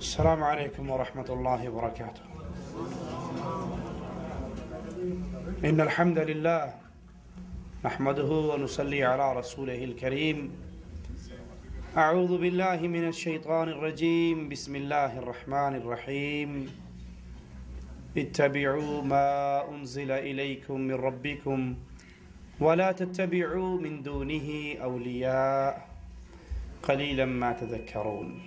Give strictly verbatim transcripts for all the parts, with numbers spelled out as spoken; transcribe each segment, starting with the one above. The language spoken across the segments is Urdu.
السلام عليكم ورحمة الله وبركاته. إن الحمد لله نحمده ونصلي على رسوله الكريم. أعوذ بالله من الشيطان الرجيم. بسم الله الرحمن الرحيم. اتبعوا ما أنزل إليكم من ربكم ولا تتبعوا من دونه أولياء قليلا ما تذكرون.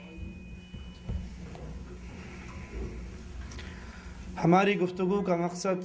ہماری گفتگو کا مقصد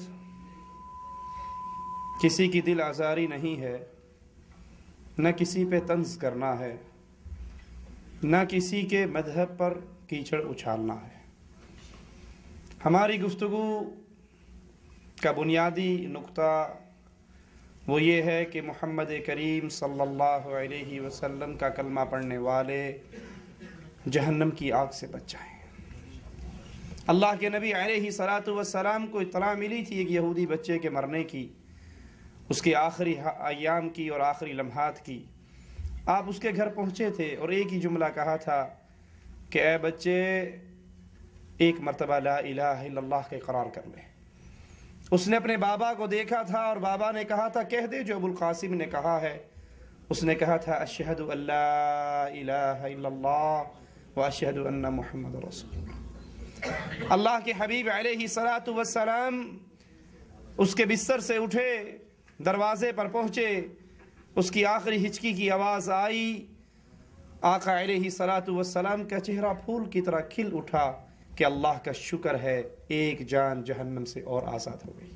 کسی کی دل آزاری نہیں ہے، نہ کسی پہ طنز کرنا ہے، نہ کسی کے مذہب پر کیچڑ اچھالنا ہے۔ ہماری گفتگو کا بنیادی نقطہ وہ یہ ہے کہ محمد کریم صلی اللہ علیہ وسلم کا کلمہ پڑھنے والے جہنم کی آگ سے بچ جائیں۔ اللہ کے نبی علیہ الصلاۃ والسلام کو اطلاع ملی تھی ایک یہودی بچے کے مرنے کی، اس کے آخری ایام کی اور آخری لمحات کی۔ آپ اس کے گھر پہنچے تھے اور ایک ہی جملہ کہا تھا کہ اے بچے ایک مرتبہ لا الہ الا اللہ کے اقرار کر لے۔ اس نے اپنے بابا کو دیکھا تھا اور بابا نے کہا تھا کہہ دے جو ابو القاسم نے کہا ہے۔ اس نے کہا تھا اشہد ان لا الہ الا اللہ واشہد ان محمد رسول اللہ۔ اللہ کے حبیب علیہ الصلاۃ والسلام اس کے بستر سے اٹھے، دروازے پر پہنچے، اس کی آخری ہچکی کی آواز آئی، آقا علیہ الصلاۃ والسلام کا چہرہ پھول کی طرح کھل اٹھا کہ اللہ کا شکر ہے ایک جان جہنم سے اور آزاد ہو گئی۔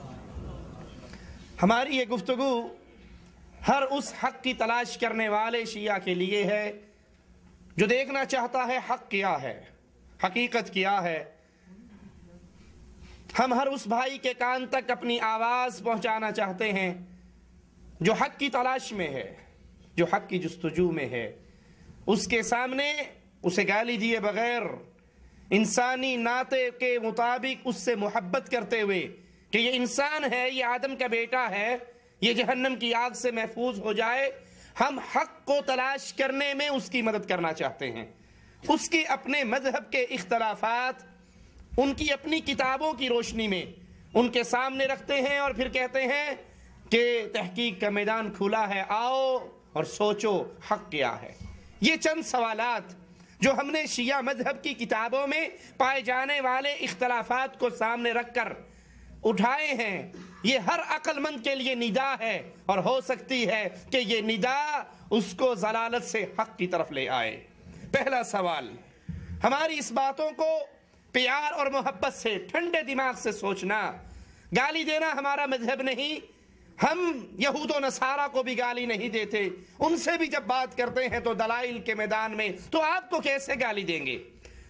ہماری یہ گفتگو ہر اس حق کی تلاش کرنے والے شیعہ کے لیے ہے جو دیکھنا چاہتا ہے حق کیا ہے، حقیقت کیا ہے۔ ہم ہر اس بھائی کے کان تک اپنی آواز پہنچانا چاہتے ہیں جو حق کی تلاش میں ہے، جو حق کی جستجو میں ہے۔ اس کے سامنے اسے گالی دیے بغیر، انسانی ناطے کے مطابق اس سے محبت کرتے ہوئے کہ یہ انسان ہے، یہ آدم کا بیٹا ہے، یہ جہنم کی آگ سے محفوظ ہو جائے، ہم حق کو تلاش کرنے میں اس کی مدد کرنا چاہتے ہیں۔ اس کے اپنے مذہب کے اختلافات ان کی اپنی کتابوں کی روشنی میں ان کے سامنے رکھتے ہیں اور پھر کہتے ہیں کہ تحقیق کا میدان کھلا ہے، آؤ اور سوچو حق کیا ہے۔ یہ چند سوالات جو ہم نے شیعہ مذہب کی کتابوں میں پائے جانے والے اختلافات کو سامنے رکھ کر اٹھائے ہیں، یہ ہر عقل مند کے لیے ندا ہے اور ہو سکتی ہے کہ یہ ندا اس کو ضلالت سے حق کی طرف لے آئے۔ پہلا سوال، ہماری اس باتوں کو پیار اور محبت سے ٹھنڈے دماغ سے سوچنا۔ گالی دینا ہمارا مذہب نہیں، ہم یہود و نصارہ کو بھی گالی نہیں دیتے، ان سے بھی جب بات کرتے ہیں تو دلائل کے میدان میں، تو آپ کو کیسے گالی دیں گے؟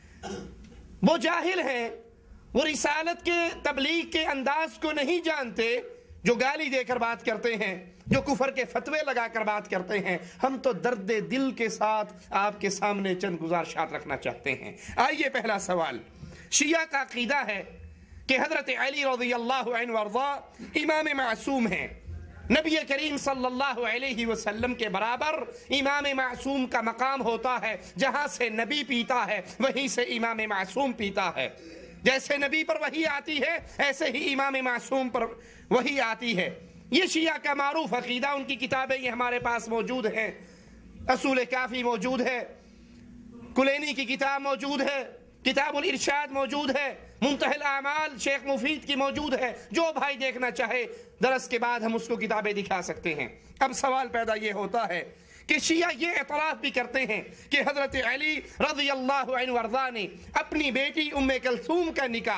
وہ جاہل ہیں، وہ رسالت کے تبلیغ کے انداز کو نہیں جانتے جو گالی دے کر بات کرتے ہیں، جو کفر کے فتوے لگا کر بات کرتے ہیں۔ ہم تو درد دل کے ساتھ آپ کے سامنے چند گزارشات رکھنا چاہتے ہیں۔ آئیے پہلا سوال، شیعہ کا عقیدہ ہے کہ حضرت علی رضی اللہ عنہ وارضا امام معصوم ہیں۔ نبی کریم صلی اللہ علیہ وسلم کے برابر امام معصوم کا مقام ہوتا ہے، جہاں سے نبی پیتا ہے وہیں سے امام معصوم پیتا ہے۔ جیسے نبی پر وحی آتی ہے ایسے ہی امام معصوم پر وحی آتی ہے۔ یہ شیعہ کا معروف عقیدہ، ان کی کتابیں یہ ہمارے پاس موجود ہیں، اصول کافی موجود ہے، کلینی کی کتاب موجود ہے، کتاب الارشاد موجود ہے، منتہی الاعمال شیخ مفید کی موجود ہے۔ جو بھائی دیکھنا چاہے درس کے بعد ہم اس کو کتابیں دکھا سکتے ہیں۔ اب سوال پیدا یہ ہوتا ہے کہ شیعہ یہ اعتراف بھی کرتے ہیں کہ حضرت علی رضی اللہ عنہ وارضا نے اپنی بیٹی ام کلثوم کا نکاح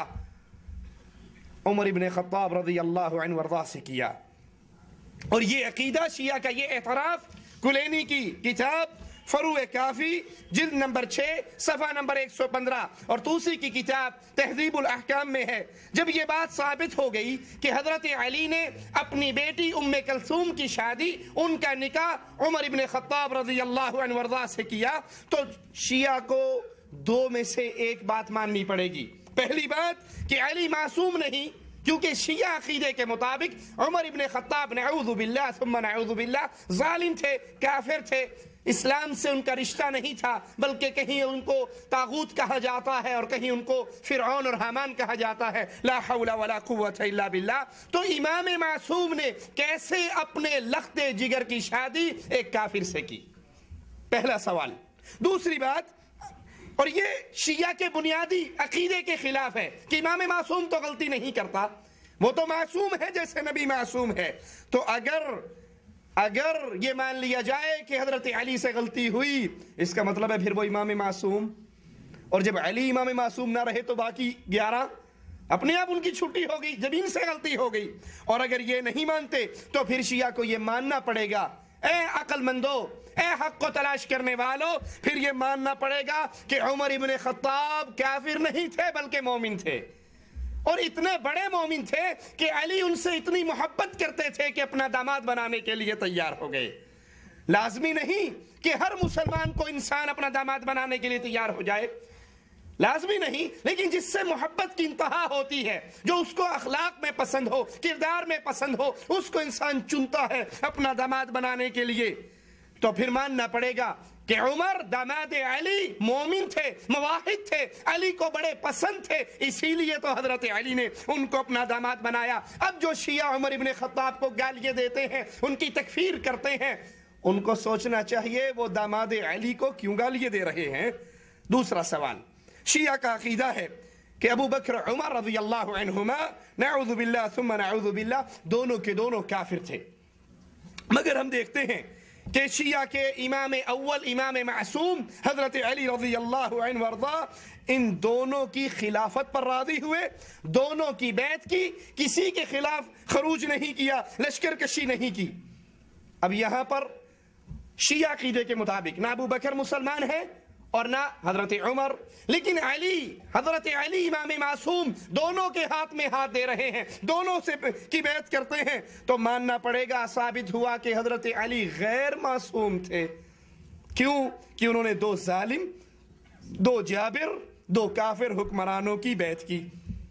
عمر ابن خطاب رضی اللہ عنہ وارضا سے کیا، اور یہ عقیدہ شیعہ کا یہ اعتراف کلینی کی کتاب فروع کافی جلد نمبر چھ صفحہ نمبر ایک سو پندرہ اور توسی کی کتاب تہذیب الاحکام میں ہے۔ جب یہ بات ثابت ہو گئی کہ حضرت علی نے اپنی بیٹی ام کلثوم کی شادی، ان کا نکاح عمر ابن خطاب رضی اللہ عنہ وارضا سے کیا، تو شیعہ کو دو میں سے ایک بات ماننی پڑے گی۔ پہلی بات کہ علی معصوم نہیں، کیونکہ شیعہ عقیدے کے مطابق عمر ابن خطاب نعوذ باللہ ثم نعوذ باللہ ظالم تھے، کافر تھے، اسلام سے ان کا رشتہ نہیں تھا، بلکہ کہیں ان کو طاغوت کہا جاتا ہے اور کہیں ان کو فرعون اور حامان کہا جاتا ہے، لا حول ولا قوت الا باللہ۔ تو امام معصوم نے کیسے اپنے لخت جگر کی شادی ایک کافر سے کی؟ پہلا سوال۔ دوسری بات، اور یہ شیعہ کے بنیادی عقیدے کے خلاف ہے کہ امام معصوم تو غلطی نہیں کرتا، وہ تو معصوم ہے جیسے نبی معصوم ہے۔ تو اگر اگر یہ مان لیا جائے کہ حضرت علی سے غلطی ہوئی، اس کا مطلب ہے پھر وہ امام معصوم، اور جب علی امام معصوم نہ رہے تو باقی گیارہ اپنے آپ ان کی چھٹی ہو گئی جب ان سے غلطی ہو گئی۔ اور اگر یہ نہیں مانتے تو پھر شیعہ کو یہ ماننا پڑے گا، اے عقل مندو، اے حق کو تلاش کرنے والوں، پھر یہ ماننا پڑے گا کہ عمر ابن خطاب کافر نہیں تھے بلکہ مومن تھے، اور اتنے بڑے مومن تھے کہ علی ان سے اتنی محبت کرتے تھے کہ اپنا داماد بنانے کے لیے تیار ہو گئے۔ لازمی نہیں کہ ہر مسلمان کو انسان اپنا داماد بنانے کے لیے تیار ہو جائے، لازمی نہیں، لیکن جس سے محبت کی انتہا ہوتی ہے، جو اس کو اخلاق میں پسند ہو، کردار میں پسند ہو، اس کو انسان چنتا ہے اپنا داماد بنانے کے لیے۔ تو پھر ماننا پڑے گا کہ عمر داماد علی مومن تھے، موحد تھے، علی کو بڑے پسند تھے، اسی لیے تو حضرت علی نے ان کو اپنا داماد بنایا۔ اب جو شیعہ عمر ابن خطاب کو گالیاں دیتے ہیں، ان کی تکفیر کرتے ہیں، ان کو سوچنا چاہیے وہ داماد علی کو کیوں گالیاں دے رہے ہیں۔ دوسرا سوال، شیعہ کا عقیدہ ہے کہ ابو بکر عمر رضی اللہ عنہما نعوذ باللہ ثم نعوذ باللہ دونوں کے دونوں کافر تھے، مگر ہم دیکھتے ہیں کہ شیعہ کے امام اول امام معصوم حضرت علی رضی اللہ عنہ وارضا ان دونوں کی خلافت پر راضی ہوئے، دونوں کی بیعت کی، کسی کے خلاف خروج نہیں کیا، لشکر کشی نہیں کی۔ اب یہاں پر شیعہ عقیدے کے مطابق نہ ابو بکر مسلمان ہے اور نہ حضرت عمر، لیکن علی حضرت علی امام معصوم دونوں کے ہاتھ میں ہاتھ دے رہے ہیں، دونوں سے کی بیعت کرتے ہیں، تو ماننا پڑے گا ثابت ہوا کہ حضرت علی غیر معصوم تھے۔ کیوں؟ کہ انہوں نے دو ظالم، دو جابر، دو کافر حکمرانوں کی بیعت کی،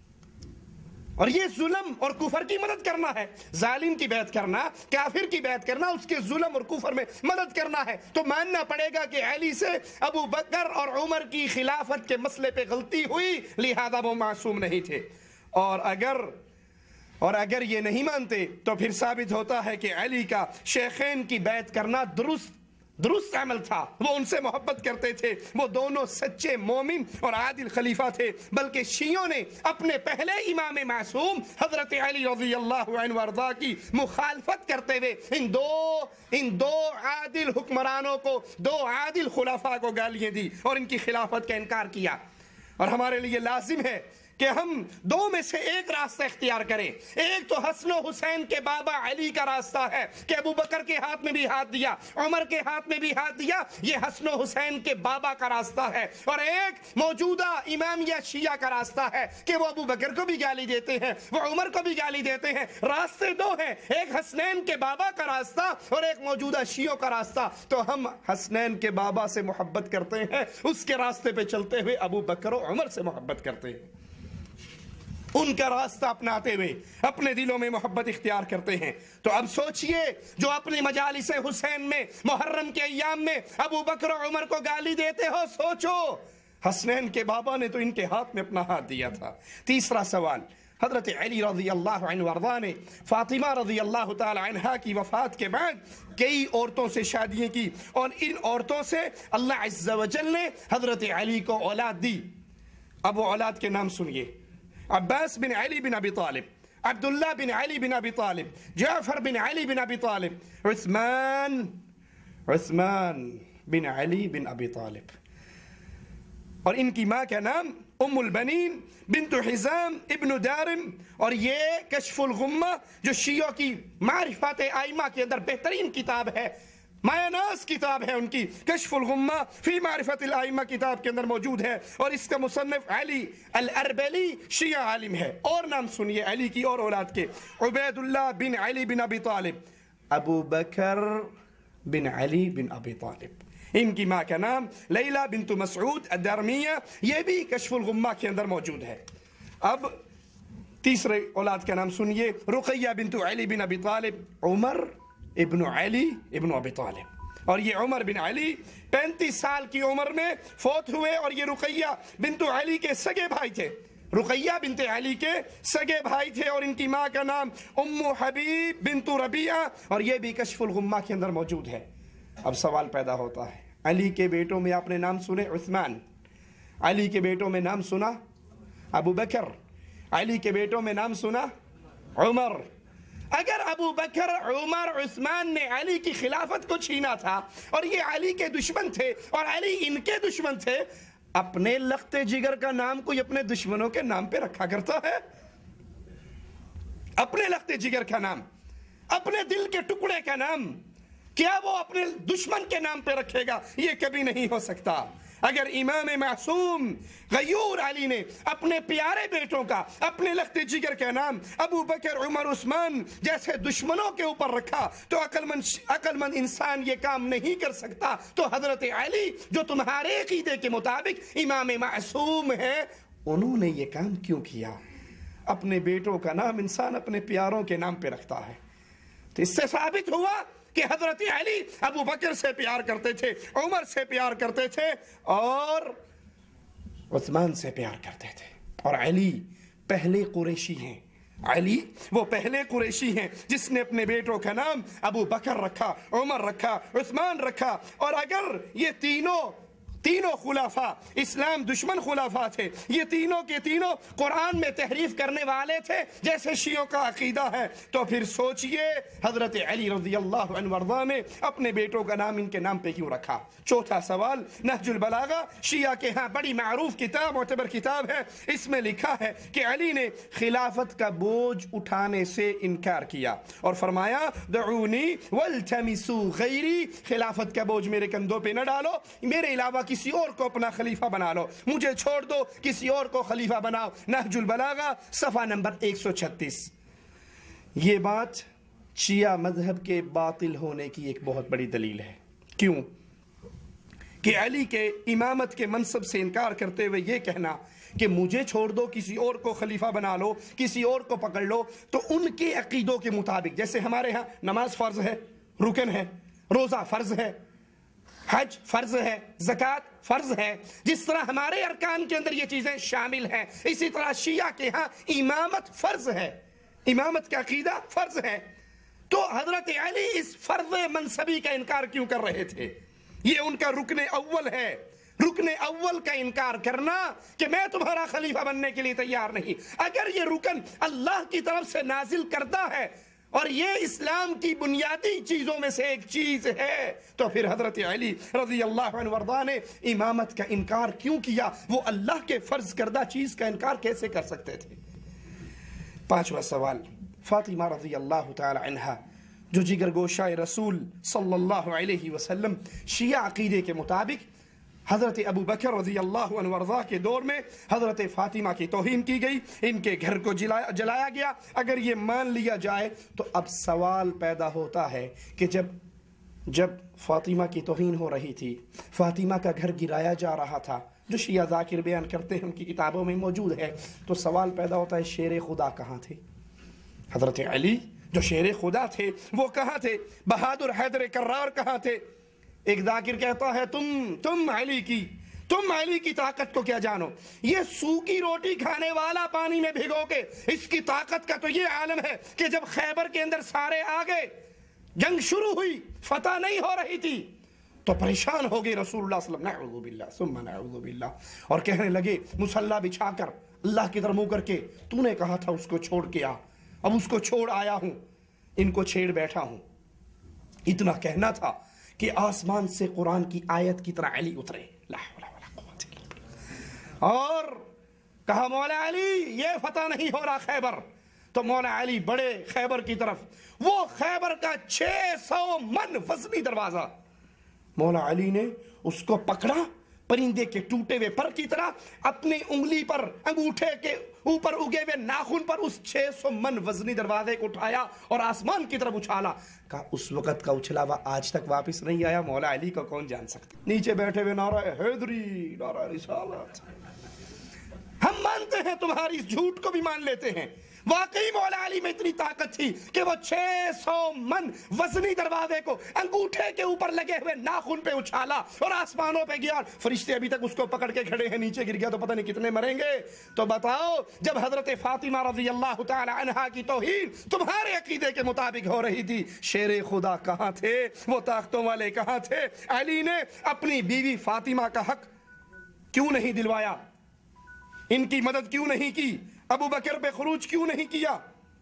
اور یہ ظلم اور کفر کی مدد کرنا ہے، ظالم کی بیعت کرنا، کافر کی بیعت کرنا، اس کے ظلم اور کفر میں مدد کرنا ہے۔ تو ماننا پڑے گا کہ علی سے ابو بکر اور عمر کی خلافت کے مسئلے پہ غلطی ہوئی، لہذا وہ معصوم نہیں تھے۔ اور اگر اور اگر یہ نہیں مانتے تو پھر ثابت ہوتا ہے کہ علی کا شیخین کی بیعت کرنا درست درست عمل تھا، وہ ان سے محبت کرتے تھے، وہ دونوں سچے مومن اور عادل خلیفہ تھے۔ بلکہ شیعوں نے اپنے پہلے امام معصوم حضرت علی رضی اللہ عنہ وارضا کی مخالفت کرتے ہوئے ان دو ان دو عادل حکمرانوں کو، دو عادل خلفاء کو گالیاں دی اور ان کی خلافت کا انکار کیا۔ اور ہمارے لیے لازم ہے کہ ہم دو میں سے ایک راستہ اختیار کریں۔ ایک تو حسن و حسین کے بابا علی کا راستہ ہے کہ ابو بکر کے ہاتھ میں بھی ہاتھ دیا، عمر کے ہاتھ میں بھی ہاتھ دیا، یہ حسن و حسین کے بابا کا راستہ ہے۔ اور ایک موجودہ امامیہ شیعہ کا راستہ ہے کہ وہ ابو بکر کو بھی گالی دیتے ہیں، وہ عمر کو بھی گالی دیتے ہیں۔ راستے دو ہیں، ایک حسنین کے بابا کا راستہ اور ایک موجودہ شیعوں کا راستہ۔ تو ہم حسنین کے بابا سے محبت کرتے ہیں، اس کے راستے پہ چلتے ہوئے ابو بکر و عمر سے محبت کرتے ہیں، ان کا راستہ اپناتے ہوئے اپنے دلوں میں محبت اختیار کرتے ہیں۔ تو اب سوچئے، جو اپنی مجالس حسین میں محرم کے ایام میں ابو بکر و عمر کو گالی دیتے ہو، سوچو حسنین کے بابا نے تو ان کے ہاتھ میں اپنا ہاتھ دیا تھا۔ تیسرا سوال، حضرت علی رضی اللہ عنہ وارضا نے فاطمہ رضی اللہ تعالی عنہا کی وفات کے بعد کئی عورتوں سے شادیاں کی، اور ان عورتوں سے اللہ عز و جل نے حضرت علی کو اولاد دی۔ اب وہ اولاد کے نام سنیے: عباس بن علی بن ابی طالب، عبداللہ بن علی بن ابی طالب، جعفر بن علی بن ابی طالب، عثمان عثمان بن علی بن ابی طالب۔ اور ان کی ماں کا نام ام البنین بنت حزام ابن دارم، اور یہ کشف الغمہ جو شیعوں کی معرفت ائمہ کے اندر بہترین کتاب ہے، مایہ ناز کتاب ہے ان کی، کشف الغمہ فی معرفت الائمہ کتاب کے اندر موجود ہے، اور اس کا مصنف علی الاربلی شیعہ عالم ہے۔ اور نام سنیے علی کی اور اولاد کے: عبید اللہ بن علی بن ابی طالب، ابو بکر بن علی بن ابی طالب۔ ان کی ماں کا نام لیلہ بنت مسعود الدارمیہ، یہ بھی کشف الغمہ کے اندر موجود ہے۔ اب تیسرے اولاد کا نام سنیے: رقیہ بنت علی بن ابی طالب، عمر ابن علی ابن ابی طالب۔ اور یہ عمر بن علی پینتیس سال کی عمر میں فوت ہوئے، اور یہ رقیہ بنت علی کے سگے بھائی تھے، رقیہ بنت علی کے سگے بھائی تھے، اور ان کی ماں کا نام ام حبیب بنت ربیعہ، اور یہ بھی کشف الغمہ کے اندر موجود ہے۔ اب سوال پیدا ہوتا ہے، علی کے بیٹوں میں آپ نے نام سنے عثمان، علی کے بیٹوں میں نام سنا ابو بکر، علی کے بیٹوں میں نام سنا عمر۔ اگر ابو بکر، عمر، عثمان نے علی کی خلافت کو چھینا تھا اور یہ علی کے دشمن تھے اور علی ان کے دشمن تھے، اپنے لخت جگر کا نام کوئی اپنے دشمنوں کے نام پہ رکھا کرتا ہے؟ اپنے لخت جگر کا نام، اپنے دل کے ٹکڑے کا نام کیا وہ اپنے دشمن کے نام پہ رکھے گا؟ یہ کبھی نہیں ہو سکتا۔ اگر امام معصوم غیور علی نے اپنے پیارے بیٹوں کا، اپنے لخت جگر کا نام ابو بکر، عمر، عثمان جیسے دشمنوں کے اوپر رکھا تو عقل مند عقل مند انسان یہ کام نہیں کر سکتا، تو حضرت علی جو تمہارے عقیدے کے مطابق امام معصوم ہے، انہوں نے یہ کام کیوں کیا؟ اپنے بیٹوں کا نام انسان اپنے پیاروں کے نام پہ رکھتا ہے۔ تو اس سے ثابت ہوا کہ حضرت علی ابو بکر سے پیار کرتے تھے، عمر سے پیار کرتے تھے، اور عثمان سے پیار کرتے تھے۔ اور علی پہلے قریشی ہیں، علی وہ پہلے قریشی ہیں جس نے اپنے بیٹوں کا نام ابو بکر رکھا، عمر رکھا، عثمان رکھا۔ اور اگر یہ تینوں تینوں خلافہ اسلام دشمن خلافہ تھے، یہ تینوں کے تینوں قرآن میں تحریف کرنے والے تھے جیسے شیعوں کا عقیدہ ہے، تو پھر سوچئے حضرت علی رضی اللہ عنہ وارضاہ نے اپنے بیٹوں کا نام ان کے نام پہ کیوں رکھا؟ چوتھا سوال، نہج البلاغہ شیعہ کے ہاں بڑی معروف کتاب، معتبر کتاب ہے، اس میں لکھا ہے کہ علی نے خلافت کا بوجھ اٹھانے سے انکار کیا اور فرمایا دعونی والتمسوا غیری، خلافت کا بوجھ میرے کندھوں پہ نہ ڈالو، میرے علاوہ کسی اور کو اپنا خلیفہ بنا لو، مجھے چھوڑ دو، کسی اور کو خلیفہ بناؤ۔ نہج البلاغہ صفحہ نمبر ایک سو چھتیس۔ یہ بات شیعہ مذہب کے باطل ہونے کی ایک بہت بڑی دلیل ہے۔ کیوں؟ کہ علی کے امامت کے منصب سے انکار کرتے ہوئے یہ کہنا کہ مجھے چھوڑ دو، کسی اور کو خلیفہ بنا لو، کسی اور کو پکڑ لو، تو ان کے عقیدوں کے مطابق، جیسے ہمارے ہاں نماز فرض ہے، رکن ہے، روزہ فرض ہے، حج فرض ہے، زکوٰۃ فرض ہے، جس طرح ہمارے ارکان کے اندر یہ چیزیں شامل ہیں، اسی طرح شیعہ کے ہاں امامت فرض ہے، امامت کا عقیدہ فرض ہے۔ تو حضرت علی اس فرض منصبی کا انکار کیوں کر رہے تھے؟ یہ ان کا رکن اول ہے۔ رکن اول کا انکار کرنا کہ میں تمہارا خلیفہ بننے کے لیے تیار نہیں، اگر یہ رکن اللہ کی طرف سے نازل کرتا ہے اور یہ اسلام کی بنیادی چیزوں میں سے ایک چیز ہے، تو پھر حضرت علی رضی اللہ عنہ وارضاہ نے امامت کا انکار کیوں کیا؟ وہ اللہ کے فرض کردہ چیز کا انکار کیسے کر سکتے تھے؟ پانچواں سوال، فاطمہ رضی اللہ تعالی عنہ جو جگر گوشہ رسول صلی اللہ علیہ وسلم، شیعہ عقیدے کے مطابق حضرت ابو بکر رضی اللہ عنہ وارضاہ کے دور میں حضرت فاطمہ کی توہین کی گئی، ان کے گھر کو جلایا جلایا گیا۔ اگر یہ مان لیا جائے تو اب سوال پیدا ہوتا ہے کہ جب جب فاطمہ کی توہین ہو رہی تھی، فاطمہ کا گھر گرایا جا رہا تھا، جو شیعہ ذاکر بیان کرتے ہیں ان کی کتابوں میں موجود ہے، تو سوال پیدا ہوتا ہے شیر خدا کہاں تھے؟ حضرت علی جو شیر خدا تھے وہ کہاں تھے؟ بہادر حیدر کرار کہاں تھے؟ ایک ذاکر کہتا ہے تم تم علی کی تم علی کی طاقت کو کیا جانو، یہ سوکی روٹی کھانے والا پانی میں بھگو کے، اس کی طاقت کا تو یہ عالم ہے کہ جب خیبر کے اندر سارے آگے جنگ شروع ہوئی، فتح نہیں ہو رہی تھی، تو پریشان ہو گئی رسول اللہ صلی اللہ علیہ وسلم، نعوذ باللہ ثم نعوذ باللہ، اور کہنے لگے مصلی بچھا کر اللہ کی طرف منہ کر کے، تو نے کہا تھا اس کو چھوڑ کے آ، اب اس کو چھوڑ آیا ہوں، ان کو چھیڑ بیٹھا ہوں۔ اتنا کہنا تھا کہ آسمان سے قرآن کی آیت کی طرح علی اترے، لا حول ولا قوت الا باللہ، اور کہا مولا علی یہ فتح نہیں ہو رہا خیبر، تو مولا علی بڑے خیبر کی طرف، وہ خیبر کا چھ سو من وزنی دروازہ، مولا علی نے اس کو پکڑا، پرندے کے ٹوٹے ہوئے پر کی طرح اپنی انگلی پر، انگوٹھے کے اوپر اگے ہوئے ناخن پر اس چھ سو من وزنی دروازے کو اٹھایا اور آسمان کی طرف اچھالا۔ کہا اس وقت کا اچھلا ہوا آج تک واپس نہیں آیا، مولا علی کو کون جان سکتا؟ نیچے بیٹھے ہوئے نعرہ حیدری، نعرہ رسالت، ہم مانتے ہیں تمہاری اس جھوٹ کو بھی مان لیتے ہیں، واقعی مولا علی میں اتنی طاقت تھی کہ وہ چھ سو من وزنی دروازے کو انگوٹھے کے اوپر لگے ہوئے ناخن پہ اچھالا اور آسمانوں پہ گیا. فرشتے ابھی تک اس کو پکڑ کے کھڑے ہیں, نیچے گر گیا تو پتہ نہیں کتنے مریں گے. تو بتاؤ, جب حضرت فاطمہ رضی اللہ تعالی عنہا کی توہین تمہارے عقیدے کے مطابق ہو رہی تھی, شیر خدا کہاں تھے, وہ طاقتوں والے کہاں تھے؟ علی نے اپنی بیوی فاطمہ کا حق کیوں نہیں دلوایا؟ ان کی مدد کیوں نہیں کی؟ ابو بکر پہ خروج کیوں نہیں کیا؟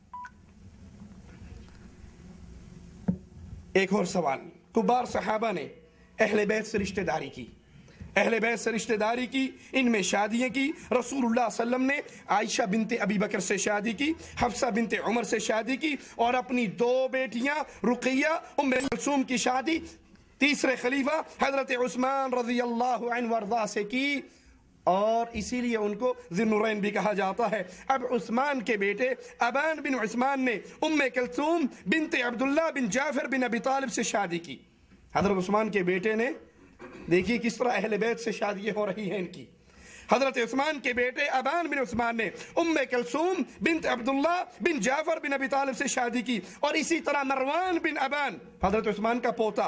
ایک اور سوال, کبار صحابہ نے اہل بیت سے رشتہ داری کی, اہل بیت سے رشتہ داری کی, ان میں شادیاں کی. رسول اللہ صلی اللہ علیہ وسلم نے عائشہ بنت ابی بکر سے شادی کی, حفصہ بنت عمر سے شادی کی, اور اپنی دو بیٹیاں رقیہ ام کلثوم کی شادی تیسرے خلیفہ حضرت عثمان رضی اللہ عنہ وارضاہ سے کی, اور اسی لیے ان کو ذی النورین بھی کہا جاتا ہے. اب عثمان کے بیٹے ابان بن عثمان نے ام کلثوم بنت عبداللہ بن جعفر بن ابی طالب سے شادی کی. حضرت عثمان کے بیٹے نے, دیکھیے کس طرح اہل بیت سے شادیاں ہو رہی ہیں ان کی. حضرت عثمان کے بیٹے ابان بن عثمان نے ام کلثوم بنت عبداللہ بن جعفر بن ابی طالب سے شادی کی, اور اسی طرح مروان بن ابان, حضرت عثمان کا پوتا,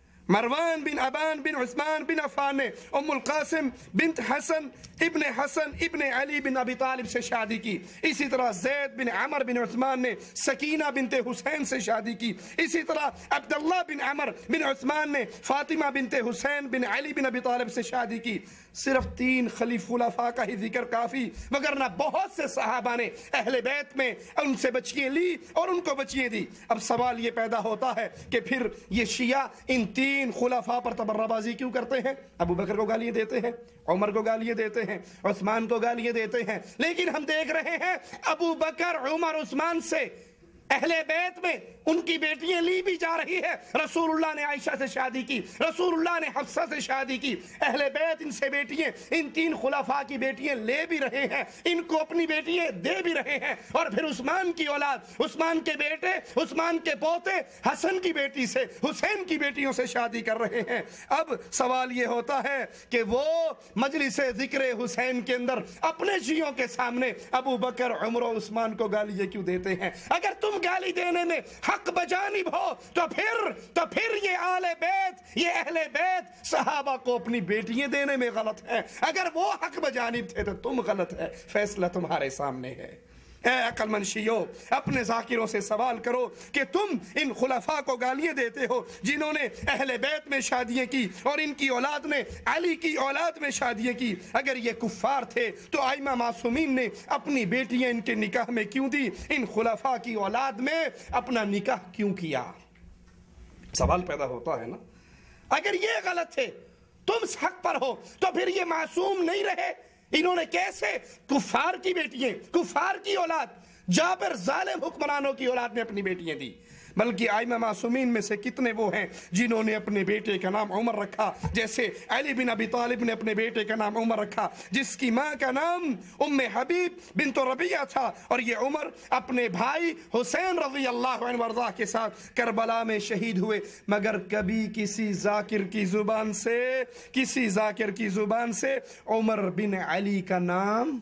مروان بن ابان بن عثمان بن عفان نے ام القاسم بنت حسن ابن حسن ابن علی بن ابی طالب سے شادی کی. اسی طرح زید بن عمر بن عثمان نے سکینہ بنت حسین سے شادی کی. اسی طرح عبداللہ بن عمر بن عثمان نے فاطمہ بنت حسین بن علی بن ابی طالب سے شادی کی. صرف تین خلیف خلفاء کا ہی ذکر کافی, وگرنہ بہت سے صحابہ نے اہل بیت میں ان سے بچیاں لی اور ان کو بچیاں دی. اب سوال یہ پیدا ہوتا ہے کہ پھر یہ شیعہ ان تین خلفاء پر تبرہ بازی کیوں کرتے ہیں؟ ابو بکر کو گالیاں دیتے ہیں, عمر کو گالیاں دیتے ہیں, عثمان کو گالیاں دیتے ہیں, لیکن ہم دیکھ رہے ہیں ابو بکر, عمر, عثمان سے اہل بیت میں ان کی بیٹیاں لی بھی جا رہی ہے. رسول اللہ نے عائشہ سے شادی کی, رسول اللہ نے حفصہ سے شادی کی. اہل بیت ان سے بیٹیاں, ان تین خلفاء کی بیٹیاں لے بھی رہے ہیں, ان کو اپنی بیٹیاں دے بھی رہے ہیں. اور پھر عثمان کی اولاد, عثمان کے بیٹے, عثمان کے پوتے حسن کی بیٹی سے, حسین کی بیٹیوں سے شادی کر رہے ہیں. اب سوال یہ ہوتا ہے کہ وہ مجلس ذکر حسین کے اندر اپنے شیعوں کے سامنے ابو بکر, عمر و عثمان کو گالیاں کیوں دیتے ہیں؟ اگر تم گالی دینے میں حق بجانب ہو تو پھر تو پھر یہ آل بیت, یہ اہل بیت صحابہ کو اپنی بیٹیاں دینے میں غلط ہے. اگر وہ حق بجانب تھے تو تم غلط ہے. فیصلہ تمہارے سامنے ہے. اے عقل مند شیعو, اپنے ذاکروں سے سوال کرو کہ تم ان خلفاء کو گالیاں دیتے ہو جنہوں نے اہل بیت میں شادیاں کی اور ان کی اولاد نے علی کی اولاد میں شادیاں کی. اگر یہ کفار تھے تو ائمہ معصومین نے اپنی بیٹیاں ان کے نکاح میں کیوں دی؟ ان خلفاء کی اولاد میں اپنا نکاح کیوں کیا؟ سوال پیدا ہوتا ہے نا. اگر یہ غلط تھے, تم حق پر ہو, تو پھر یہ معصوم نہیں رہے. انہوں نے کیسے کفار کی بیٹیاں, کفار کی اولاد, جابر ظالم حکمرانوں کی اولاد میں اپنی بیٹیاں دی؟ بلکہ ائمہ معصومین میں سے کتنے وہ ہیں جنہوں نے اپنے بیٹے کا نام عمر رکھا, جیسے علی بن ابی طالب نے اپنے بیٹے کا نام عمر رکھا, جس کی ماں کا نام ام حبیب بنت ربیعہ تھا. اور یہ عمر اپنے بھائی حسین رضی اللہ عنہ وارضاہ کے ساتھ کربلا میں شہید ہوئے, مگر کبھی کسی ذاکر کی زبان سے کسی ذاکر کی زبان سے عمر بن علی کا نام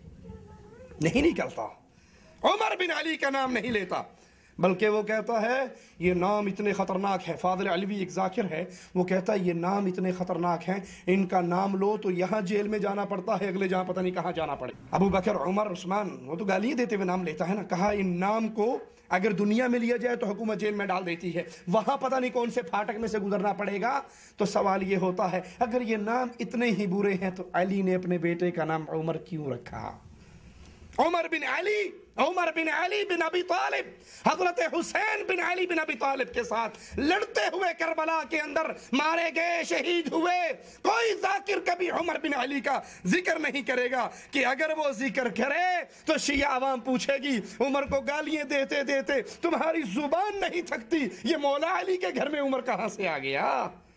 نہیں نکلتا, عمر بن علی کا نام نہیں لیتا, بلکہ وہ کہتا ہے یہ نام اتنے خطرناک ہے. فاضل علوی ایک ذاکر ہے, وہ کہتا ہے یہ نام اتنے خطرناک ہیں, ان کا نام لو تو یہاں جیل میں جانا پڑتا ہے, اگلے جہاں پتہ نہیں کہاں جانا پڑے. ابو بکر, عمر, عثمان, وہ تو گالیاں دیتے ہوئے نام لیتا ہے نا. کہا ان نام کو اگر دنیا میں لیا جائے تو حکومت جیل میں ڈال دیتی ہے, وہاں پتہ نہیں کون سے پھاٹک میں سے گزرنا پڑے گا. تو سوال یہ ہوتا ہے اگر یہ نام اتنے ہی برے ہیں تو علی نے اپنے بیٹے کا نام عمر کیوں رکھا؟ عمر بن علی, عمر بن علی بن ابی طالب حضرت حسین بن علی بن ابی طالب کے ساتھ لڑتے ہوئے کربلا کے اندر مارے گئے, شہید ہوئے. کوئی ذاکر کبھی عمر بن علی کا ذکر نہیں کرے گا کہ اگر وہ ذکر کرے تو شیعہ عوام پوچھے گی عمر کو گالیاں دیتے دیتے تمہاری زبان نہیں تھکتی, یہ مولا علی کے گھر میں عمر کہاں سے آ گیا؟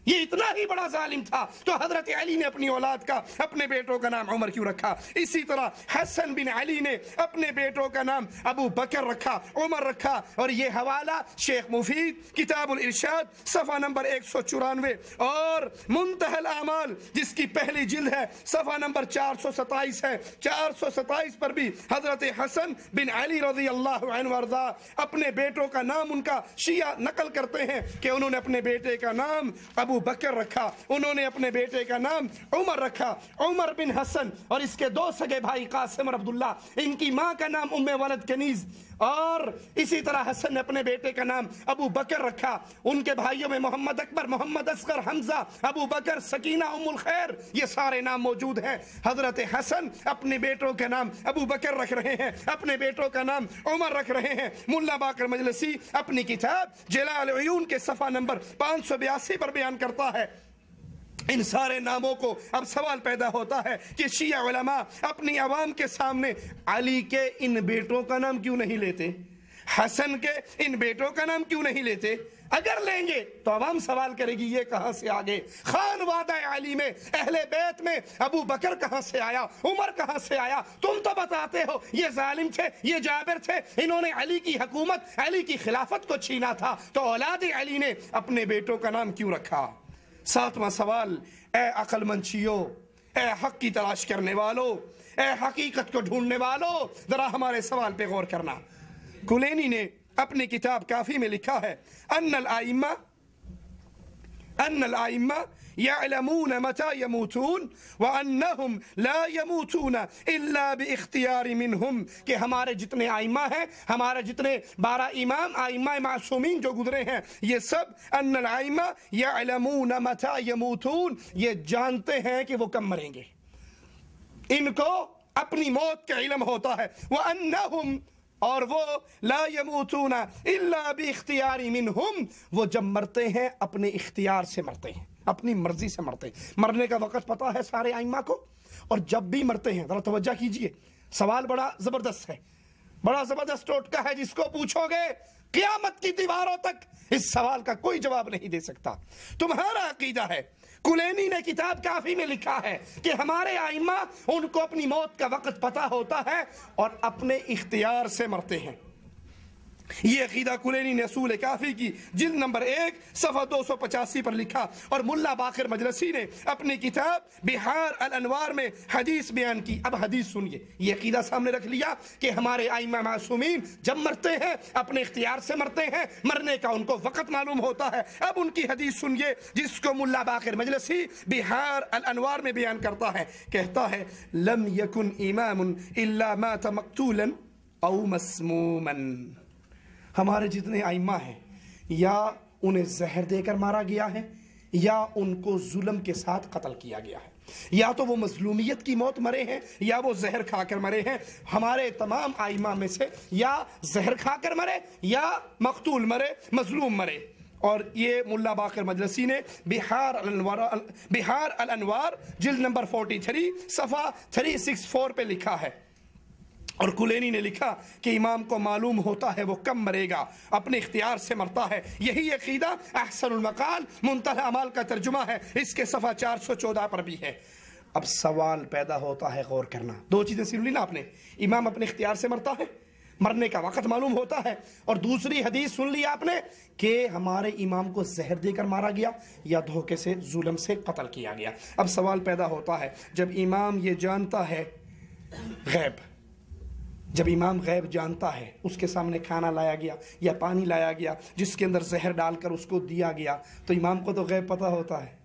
یہ اتنا ہی بڑا ظالم تھا تو حضرت علی نے اپنی اولاد کا اپنے بیٹوں کا نام عمر کیوں رکھا؟ اسی طرح حسن بن علی نے اپنے بیٹوں کا نام ابو بکر رکھا، عمر رکھا، اور یہ حوالہ شیخ مفید کتاب الارشاد صفحہ نمبر ایک سو چورانوے اور منتہی الاعمال جس کی پہلی جلد ہے صفحہ نمبر چار سو ستائیس ہے، چار سو ستائیس پر بھی حضرت حسن بن علی رضی اللہ عنہ وارضا اپنے بیٹوں کا نام ان کا شیعہ نقل کرتے ہیں کہ انہوں نے اپنے بیٹے کا نام ابو بکر رکھا، انہوں نے اپنے بیٹے کا نام عمر رکھا۔ عمر بن حسن اور اس کے دو سگے بھائی قاسم اور عبداللہ، ان کی ماں کا نام ام ولد کنیز، اور اسی طرح حسن نے اپنے بیٹے کا نام ابو بکر رکھا۔ ان کے بھائیوں میں محمد اکبر، محمد اصغر، حمزہ، ابو بکر، سکینہ، ام الخیر، یہ سارے نام موجود ہیں۔ حضرت حسن اپنے بیٹوں کا نام ابو بکر رکھ رہے ہیں، اپنے بیٹوں کا نام عمر رکھ رہے ہیں۔ ملا باقر مجلسی اپنی کتاب جلال العیون کے صفحہ نمبر پانچ سو بیاسی پر بیان کرتا ہے ان سارے ناموں کو۔ اب سوال پیدا ہوتا ہے کہ شیعہ علماء اپنی عوام کے سامنے علی کے ان بیٹوں کا نام کیوں نہیں لیتے، حسن کے ان بیٹوں کا نام کیوں نہیں لیتے؟ اگر لیں گے تو عوام سوال کرے گی یہ کہاں سے آگے؟ خان وعدہ علی میں، اہل بیت میں ابو بکر کہاں سے آیا، عمر کہاں سے آیا؟ تم تو بتاتے ہو یہ ظالم تھے، یہ جابر تھے، انہوں نے علی کی حکومت، علی کی خلافت کو چھینا تھا، تو اولاد علی نے اپنے بیٹوں کا نام کیوں رکھا؟ ساتواں سوال، اے عقل مند شیعو، اے حق کی تلاش کرنے والو، اے حقیقت کو ڈھونڈنے والو، ذرا ہمارے سوال پہ غور کرنا۔ کلینی نے اپنی کتاب کافی میں لکھا ہے ان الائمہ ان الائمہ یعلمون متى يموتون وانہم لا يموتون الا باختیار منہم، کہ ہمارے جتنے ائمہ ہیں، ہمارے جتنے بارہ امام ائمہ معصومین جو گزرے ہیں، یہ سب ان الائمہ یعلمون متى يموتون، یہ جانتے ہیں کہ وہ کب مریں گے، ان کو اپنی موت کا علم ہوتا ہے۔ وانہم، اور وہ لا یموتون الا باختیار منہم، وہ جب مرتے ہیں اپنے اختیار سے مرتے ہیں، اپنی مرضی سے مرتے ہیں۔ مرنے کا وقت پتہ ہے سارے ائمہ کو، اور جب بھی مرتے ہیں، ذرا توجہ کیجئے، سوال بڑا زبردست ہے، بڑا زبردست ٹوٹکا ہے، جس کو پوچھو گے قیامت کی دیواروں تک اس سوال کا کوئی جواب نہیں دے سکتا۔ تمہارا عقیدہ ہے، کلینی نے کتاب کافی میں لکھا ہے کہ ہمارے ائمہ ان کو اپنی موت کا وقت پتہ ہوتا ہے اور اپنے اختیار سے مرتے ہیں۔ یہ عقیدہ کلینی نے اصول کافی کی جلد نمبر ایک صفحہ دو سو پچاسی پر لکھا، اور ملا باقر مجلسی نے اپنی کتاب بحار الانوار میں حدیث بیان کی۔ اب حدیث سنیے، یہ عقیدہ سامنے رکھ لیا کہ ہمارے ائمہ معصومین جب مرتے ہیں اپنے اختیار سے مرتے ہیں، مرنے کا ان کو وقت معلوم ہوتا ہے۔ اب ان کی حدیث سنیے جس کو ملا باقر مجلسی بحار الانوار میں بیان کرتا ہے، کہتا ہے لم یکن امام الا مات مقتولا او مسموما، ہمارے جتنے ائمہ ہیں یا انہیں زہر دے کر مارا گیا ہے یا ان کو ظلم کے ساتھ قتل کیا گیا ہے، یا تو وہ مظلومیت کی موت مرے ہیں یا وہ زہر کھا کر مرے ہیں۔ ہمارے تمام ائمہ میں سے یا زہر کھا کر مرے یا مقتول مرے، مظلوم مرے۔ اور یہ ملا باقر مجلسی نے بحار الانوار بحار الانوار جلد نمبر تینتالیس صفحہ تین سو چونسٹھ پہ لکھا ہے۔ اور کلینی نے لکھا کہ امام کو معلوم ہوتا ہے وہ کب مرے گا، اپنے اختیار سے مرتا ہے۔ یہی عقیدہ احسن المقال منتہی اعمال کا ترجمہ ہے، اس کے صفحہ چار سو چودہ پر بھی ہے۔ اب سوال پیدا ہوتا ہے، غور کرنا، دو چیزیں سن لی نا آپ نے، امام اپنے اختیار سے مرتا ہے، مرنے کا وقت معلوم ہوتا ہے، اور دوسری حدیث سن لی آپ نے کہ ہمارے امام کو زہر دے کر مارا گیا یا دھوکے سے، ظلم سے قتل کیا گیا۔ اب سوال پیدا ہوتا ہے، جب امام یہ جانتا ہے غیب، جب امام غیب جانتا ہے، اس کے سامنے کھانا لایا گیا یا پانی لایا گیا جس کے اندر زہر ڈال کر اس کو دیا گیا، تو امام کو تو غیب پتہ ہوتا ہے،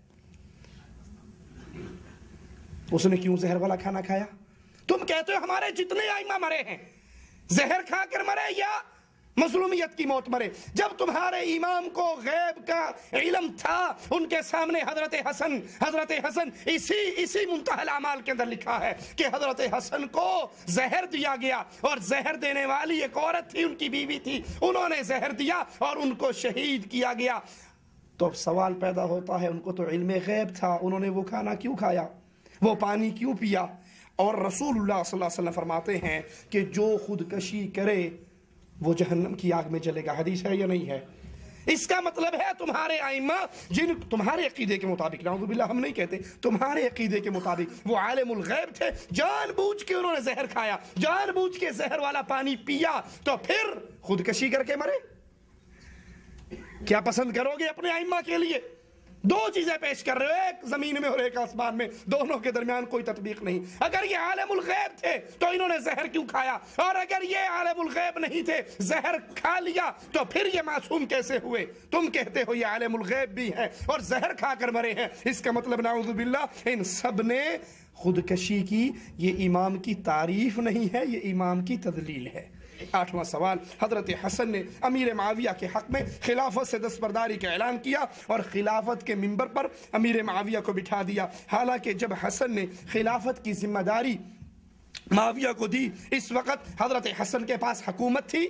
اس نے کیوں زہر والا کھانا کھایا؟ تم کہتے ہو ہمارے جتنے ائمہ مرے ہیں زہر کھا کر مرے یا مظلومیت کی موت مرے۔ جب تمہارے امام کو غیب کا علم تھا، ان کے سامنے حضرت حسن حضرت حسن اسی اسی منتہی الاعمال کے اندر لکھا ہے کہ حضرت حسن کو زہر دیا گیا، اور زہر دینے والی ایک عورت تھی، ان کی بیوی تھی، انہوں نے زہر دیا اور ان کو شہید کیا گیا۔ تو اب سوال پیدا ہوتا ہے، ان کو تو علم غیب تھا، انہوں نے وہ کھانا کیوں کھایا، وہ پانی کیوں پیا؟ اور رسول اللہ صلی اللہ علیہ وسلم فرماتے ہیں کہ جو خودکشی کرے وہ جہنم کی آگ میں جلے گا۔ حدیث ہے یا نہیں ہے؟ اس کا مطلب ہے تمہارے ائمہ جن تمہارے عقیدے کے مطابق، نعوذ باللہ ہم نہیں کہتے، تمہارے عقیدے کے مطابق وہ عالم الغیب تھے، جان بوجھ کے انہوں نے زہر کھایا، جان بوجھ کے زہر والا پانی پیا، تو پھر خودکشی کر کے مرے؟ کیا پسند کرو گے اپنے ائمہ کے لیے؟ دو چیزیں پیش کر رہے ہو، ایک زمین میں اور ایک آسمان میں، دونوں کے درمیان کوئی تطبیق نہیں۔ اگر یہ عالم الغیب تھے تو انہوں نے زہر کیوں کھایا؟ اور اگر یہ عالم الغیب نہیں تھے، زہر کھا لیا، تو پھر یہ معصوم کیسے ہوئے؟ تم کہتے ہو یہ عالم الغیب بھی ہے اور زہر کھا کر مرے ہیں، اس کا مطلب نعوذ باللہ ان سب نے خودکشی کی۔ یہ امام کی تعریف نہیں ہے، یہ امام کی تدلیل ہے۔ آٹھواں سوال، حضرت حسن نے امیر معاویہ کے حق میں خلافت سے دستبرداری کا اعلان کیا اور خلافت کے منبر پر امیر معاویہ کو بٹھا دیا، حالانکہ جب حسن نے خلافت کی ذمہ داری معاویہ کو دی، اس وقت حضرت حسن کے پاس حکومت تھی،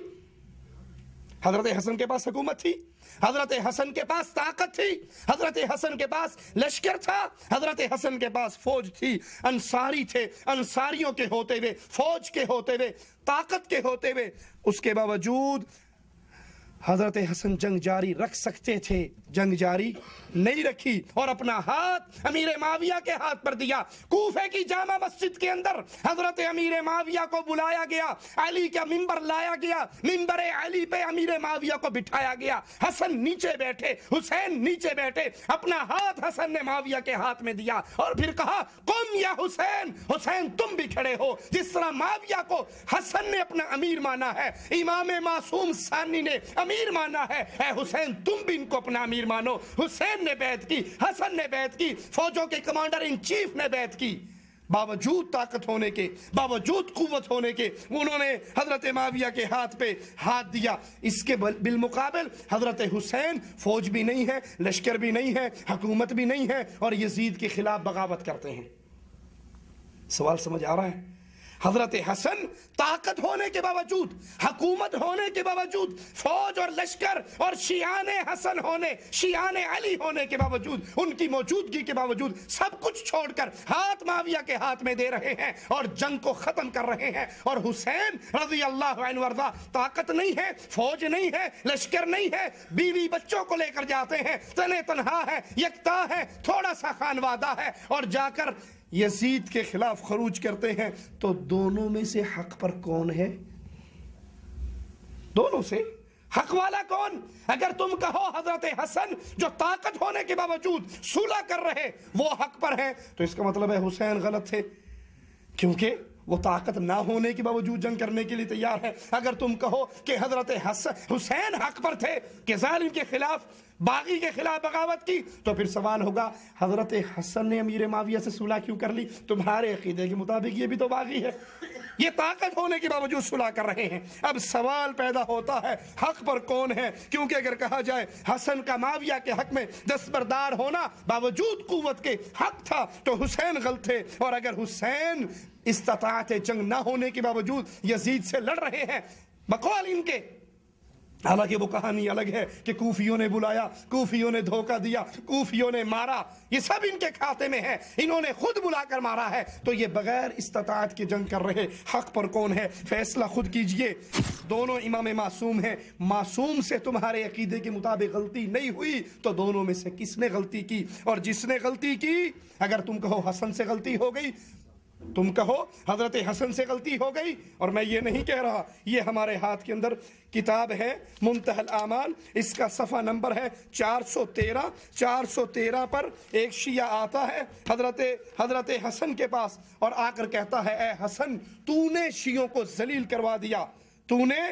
حضرت حسن کے پاس حکومت تھی، حضرت حسن کے پاس طاقت تھی، حضرت حسن کے پاس لشکر تھا، حضرت حسن کے پاس فوج تھی، انصاری تھے، انصاریوں کے ہوتے ہوئے، فوج کے ہوتے ہوئے، طاقت کے ہوتے ہوئے، اس کے باوجود حضرت حسن جنگ جاری رکھ سکتے تھے، جنگ جاری نہیں رکھی اور اپنا ہاتھ امیر معاویہ کے ہاتھ پر دیا۔ کوفے کی جامع مسجد کے اندر حضرت امیر معاویہ کو بلایا گیا، علی کا منبر لایا گیا، منبر علی پہ امیر معاویہ کو بٹھایا گیا، حسن نیچے بیٹھے، حسین نیچے بیٹھے، اپنا ہاتھ حسن نے معاویہ کے ہاتھ میں دیا اور پھر کہا قم یا حسین، حسین تم بھی کھڑے ہو۔ جس طرح معاویہ کو حسن نے اپنا امیر مانا ہے، امام معصوم ثانی نے امیر مانا ہے، اے حسین تم بھی ان کو اپنا امیر مانو۔ حسین نے بیعت کی، حسن نے بیعت کی، فوجوں کے کمانڈر ان چیف نے بیعت کی، باوجود طاقت ہونے کے، باوجود قوت ہونے کے، انہوں نے حضرت معاویہ کے ہاتھ پہ ہاتھ دیا۔ اس کے بالمقابل حضرت حسین فوج بھی نہیں ہے، لشکر بھی نہیں ہے، حکومت بھی نہیں ہے اور یزید کے خلاف بغاوت کرتے ہیں۔ سوال سمجھ آ رہا ہے؟ حضرت حسن طاقت ہونے کے باوجود، حکومت ہونے کے باوجود، فوج اور لشکر اور شیعان حسن ہونے، شیعان علی ہونے کے باوجود، ان کی موجودگی کے باوجود سب کچھ چھوڑ کر ہاتھ معاویہ کے ہاتھ میں دے رہے ہیں اور جنگ کو ختم کر رہے ہیں۔ اور حسین رضی اللہ عنہ وارضہ طاقت نہیں ہے، فوج نہیں ہے، لشکر نہیں ہے، بیوی بچوں کو لے کر جاتے ہیں، تنے تنہا ہے، یکتا ہے، تھوڑا سا خانوادہ ہے اور جا کر یزید کے خلاف خروج کرتے ہیں۔ تو دونوں میں سے حق پر کون ہے؟ دونوں سے حق والا کون؟ اگر تم کہو حضرت حسن جو طاقت ہونے کے باوجود صلح کر رہے وہ حق پر ہیں، تو اس کا مطلب ہے حسین غلط تھے، کیونکہ وہ طاقت نہ ہونے کے باوجود جنگ کرنے کے لیے تیار ہے۔ اگر تم کہو کہ حضرت حسین حق پر تھے کہ ظالم کے خلاف، باغی کے خلاف بغاوت کی، تو پھر سوال ہوگا حضرت حسن نے امیر معاویہ سے صلح کیوں کر لی؟ تمہارے عقیدے کے مطابق یہ بھی تو باغی ہے، یہ طاقت ہونے کے باوجود صلح کر رہے ہیں۔ اب سوال پیدا ہوتا ہے حق پر کون ہے؟ کیونکہ اگر کہا جائے حسن کا معاویہ کے حق میں دستبردار ہونا باوجود قوت کے حق تھا تو حسین غلط تھے، اور اگر حسین استطاعت جنگ نہ ہونے کے باوجود یزید سے لڑ رہے ہیں بقول ان کے، حالانکہ وہ کہانی الگ ہے کہ کوفیوں نے بلایا، کوفیوں نے دھوکہ دیا، کوفیوں نے مارا، یہ سب ان کے کھاتے میں ہے، انہوں نے خود بلا کر مارا ہے، تو یہ بغیر استطاعت کی جنگ کر رہے، حق پر کون ہے؟ فیصلہ خود کیجئے۔ دونوں امام معصوم ہیں، معصوم سے تمہارے عقیدے کے مطابق غلطی نہیں ہوئی تو دونوں میں سے کس نے غلطی کی؟ اور جس نے غلطی کی، اگر تم کہو حسن سے غلطی ہو گئی، تم کہو حضرت حسن سے غلطی ہو گئی، اور میں یہ نہیں کہہ رہا، یہ ہمارے ہاتھ کے اندر کتاب ہے منتہی الاعمال، اس کا صفحہ نمبر ہے چار سو تیرہ، چار سو تیرہ پر ایک شیعہ آتا ہے حضرت حضرت حسن کے پاس اور آ کر کہتا ہے اے حسن تو نے شیعوں کو ذلیل کروا دیا، تو نے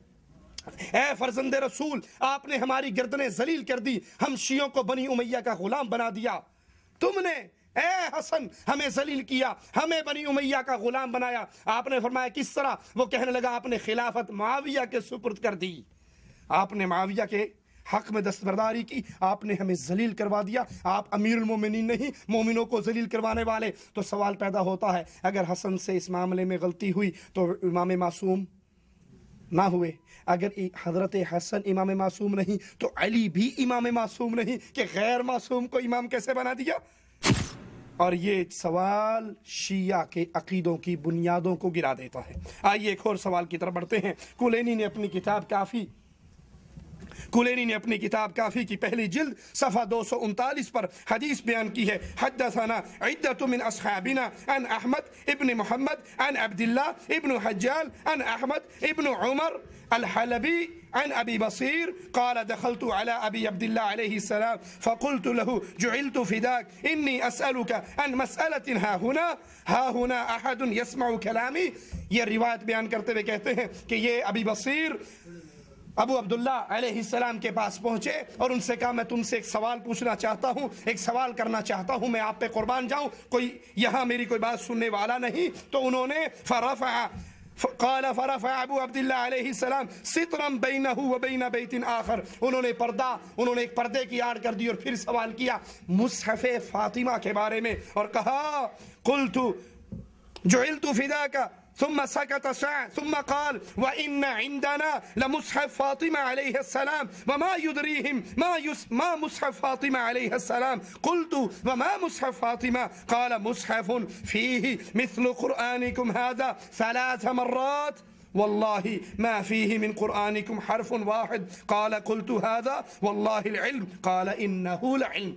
اے فرزند رسول آپ نے ہماری گردنیں ذلیل کر دی، ہم شیعوں کو بنی امیہ کا غلام بنا دیا، تم نے اے حسن ہمیں ذلیل کیا، ہمیں بنی امیہ کا غلام بنایا۔ آپ نے فرمایا کس طرح؟ وہ کہنے لگا آپ نے خلافت معاویہ کے سپرد کر دی، آپ نے معاویہ کے حق میں دستبرداری کی، آپ نے ہمیں ذلیل کروا دیا، آپ امیر المومنین نہیں، مومنوں کو ذلیل کروانے والے۔ تو سوال پیدا ہوتا ہے اگر حسن سے اس معاملے میں غلطی ہوئی تو امام معصوم نہ ہوئے؟ اگر حضرت حسن امام معصوم نہیں تو علی بھی امام معصوم نہیں کہ غیر معصوم کو امام کیسے بنا دیا؟ اور یہ سوال شیعہ کے عقیدوں کی بنیادوں کو گرا دیتا ہے۔ آئیے ایک اور سوال کی طرف بڑھتے ہیں۔ کلینی نے اپنی کتاب کافی کلینی نے اپنی کتاب کافی کی پہلی جلد صفحہ دو سو انتالیس پر حدیث بیان کی ہے، حدثنا عدت من اصحابنا عن احمد ابن محمد عن عبد الله ابن حجال عن احمد ابن عمر الحلبي عن أبي بصير قال دخلت على أبي عبد الله عليه السلام فقلت له جعلت فداك إني أسألك عن مسألة ها هنا ها هنا أحد يسمع كلامي. یہ روایت بیان کرتے ہوئے کہتے ہیں کہ یہ ابی بصیر ابو عبداللہ علیہ السلام کے پاس پہنچے اور ان سے کہا میں تم سے ایک سوال پوچھنا چاہتا ہوں، ایک سوال کرنا چاہتا ہوں، میں آپ پہ قربان جاؤں، کوئی یہاں میری کوئی بات سننے والا نہیں. تو انہوں نے فرفع قال فرفع ابو عبداللہ علیہ السلام سترا بینہ و بین بیت آخر، انہوں نے پردہ انہوں نے ایک پردے کی آڑ کر دی اور پھر سوال کیا مصحف فاطمہ کے بارے میں اور کہا قلت جعلت فداک ثم سكت ساعة ثم قال وإن عندنا لمصحف فاطمة عليه السلام وما يدريهم ما, يس ما مصحف فاطمة عليه السلام. قلت وما مصحف فاطمة؟ قال مصحف فيه مثل قرآنكم هذا ثلاث مرات والله ما فيه من قرآنكم حرف واحد. قال قلت هذا والله العلم. قال إنه لعلم.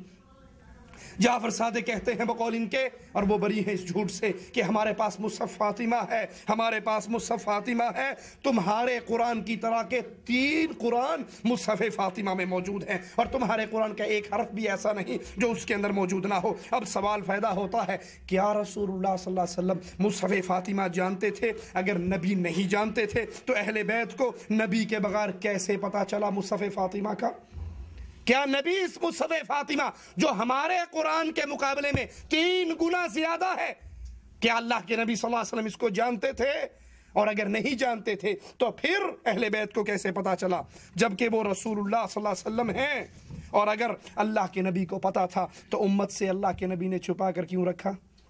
جعفر صادق کہتے ہیں بقول ان کے، اور وہ بری ہیں اس جھوٹ سے، کہ ہمارے پاس مصحف فاطمہ ہے، ہمارے پاس مصحف فاطمہ ہے. تمہارے قرآن کی طرح کے تین قرآن مصحف فاطمہ میں موجود ہیں اور تمہارے قرآن کا ایک حرف بھی ایسا نہیں جو اس کے اندر موجود نہ ہو. اب سوال پیدا ہوتا ہے کیا رسول اللہ صلی اللہ علیہ وسلم مصحف فاطمہ جانتے تھے؟ اگر نبی نہیں جانتے تھے تو اہل بیت کو نبی کے بغیر کیسے پتا چلا مصحف فاطمہ کا؟ کیا نبی اس مصحف فاطمہ جو ہمارے قرآن کے مقابلے میں تین گنا زیادہ ہے، کیا اللہ کے نبی صلی اللہ علیہ وسلم اس کو جانتے تھے؟ اور اگر نہیں جانتے تھے تو پھر اہل بیت کو کیسے پتا چلا جبکہ وہ رسول اللہ صلی اللہ علیہ وسلم ہیں؟ اور اگر اللہ کے نبی کو پتا تھا تو امت سے اللہ کے نبی نے چھپا کر کیوں رکھا؟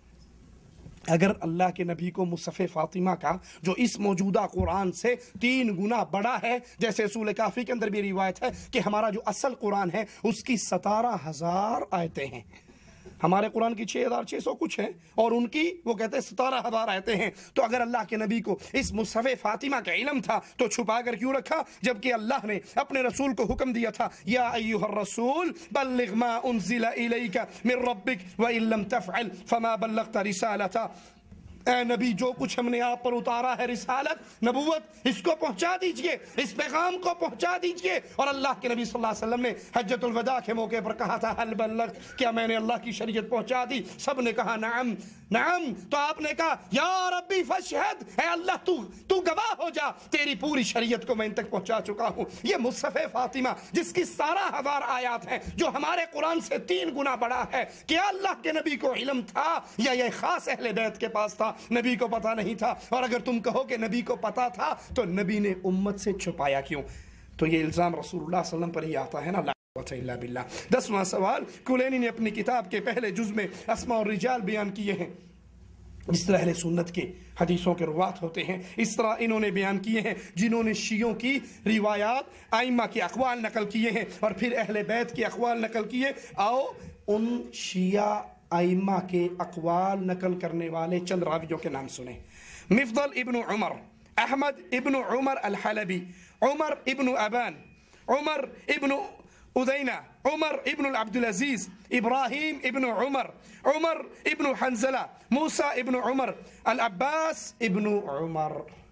اگر اللہ کے نبی کو مصحف فاطمہ کا جو اس موجودہ قرآن سے تین گنا بڑا ہے، جیسے سورہ کافی کے اندر بھی روایت ہے کہ ہمارا جو اصل قرآن ہے اس کی ستارہ ہزار آیتیں ہیں، ہمارے قرآن کی چھ ہزار چھ سو کچھ ہیں اور ان کی وہ کہتے ہیں ستارہ ہزار آیتیں ہیں. تو اگر اللہ کے نبی کو اس مصحف فاطمہ کا علم تھا تو چھپا کر کیوں رکھا جبکہ اللہ نے اپنے رسول کو حکم دیا تھا یا ایھا الرسول بلغ ما انزل الیک من ربک وان لم تفعل فما بلغت رسالتہ. اے نبی جو کچھ ہم نے آپ پر اتارا ہے رسالت نبوت اس کو پہنچا دیجئے، اس پیغام کو پہنچا دیجئے. اور اللہ کے نبی صلی اللہ علیہ وسلم نے حجۃ الوداع کے موقع پر کہا تھا حل بلغت، کیا میں نے اللہ کی شریعت پہنچا دی؟ سب نے کہا نعم نعم. تو آپ نے کہا یا ربی فاشہد، اے اللہ تو تو گواہ ہو جا تیری پوری شریعت کو میں ان تک پہنچا چکا ہوں. یہ مصحف فاطمہ جس کی سارا ہزار آیات ہیں جو ہمارے قرآن سے تین گنا بڑا ہے، کیا اللہ کے نبی کو علم تھا یا یہ خاص اہل بیت کے پاس تھا؟ نبی کو پتا نہیں تھا. اور اگر تم کہو کہ نبی کو پتا تھا تو نبی نے امت سے چھپایا کیوں؟ تو یہ الزام رسول اللہ صلی اللہ علیہ وسلم پر ہی آتا ہے نا. لا قوة الا باللہ. دسواں سوال کلینی نے اپنی کتاب کے پہلے جز میں اسماء الرجال بیان کیے ہیں. اس طرح اہل سنت کے حدیثوں کے روات ہوتے ہیں اس طرح انہوں نے بیان کیے ہیں جنہوں نے شیعوں کی روایات ائمہ کے اقوال نقل کیے ہیں اور پھر اہل بیت کے اقوال نقل کیے. آؤ ان شیعہ ائمہ کے اقوال نقل کرنے والے چند راویوں کے نام سنیں. مفضل ابن عمر، احمد ابن عمر الحلبی، عمر ابن ابان، عمر ابن ادینہ، عمر ابن عبدالعزیز، ابراہیم ابن عمر، عمر ابن حنزلہ، موسیٰ ابن عمر، العباس ابن عمر.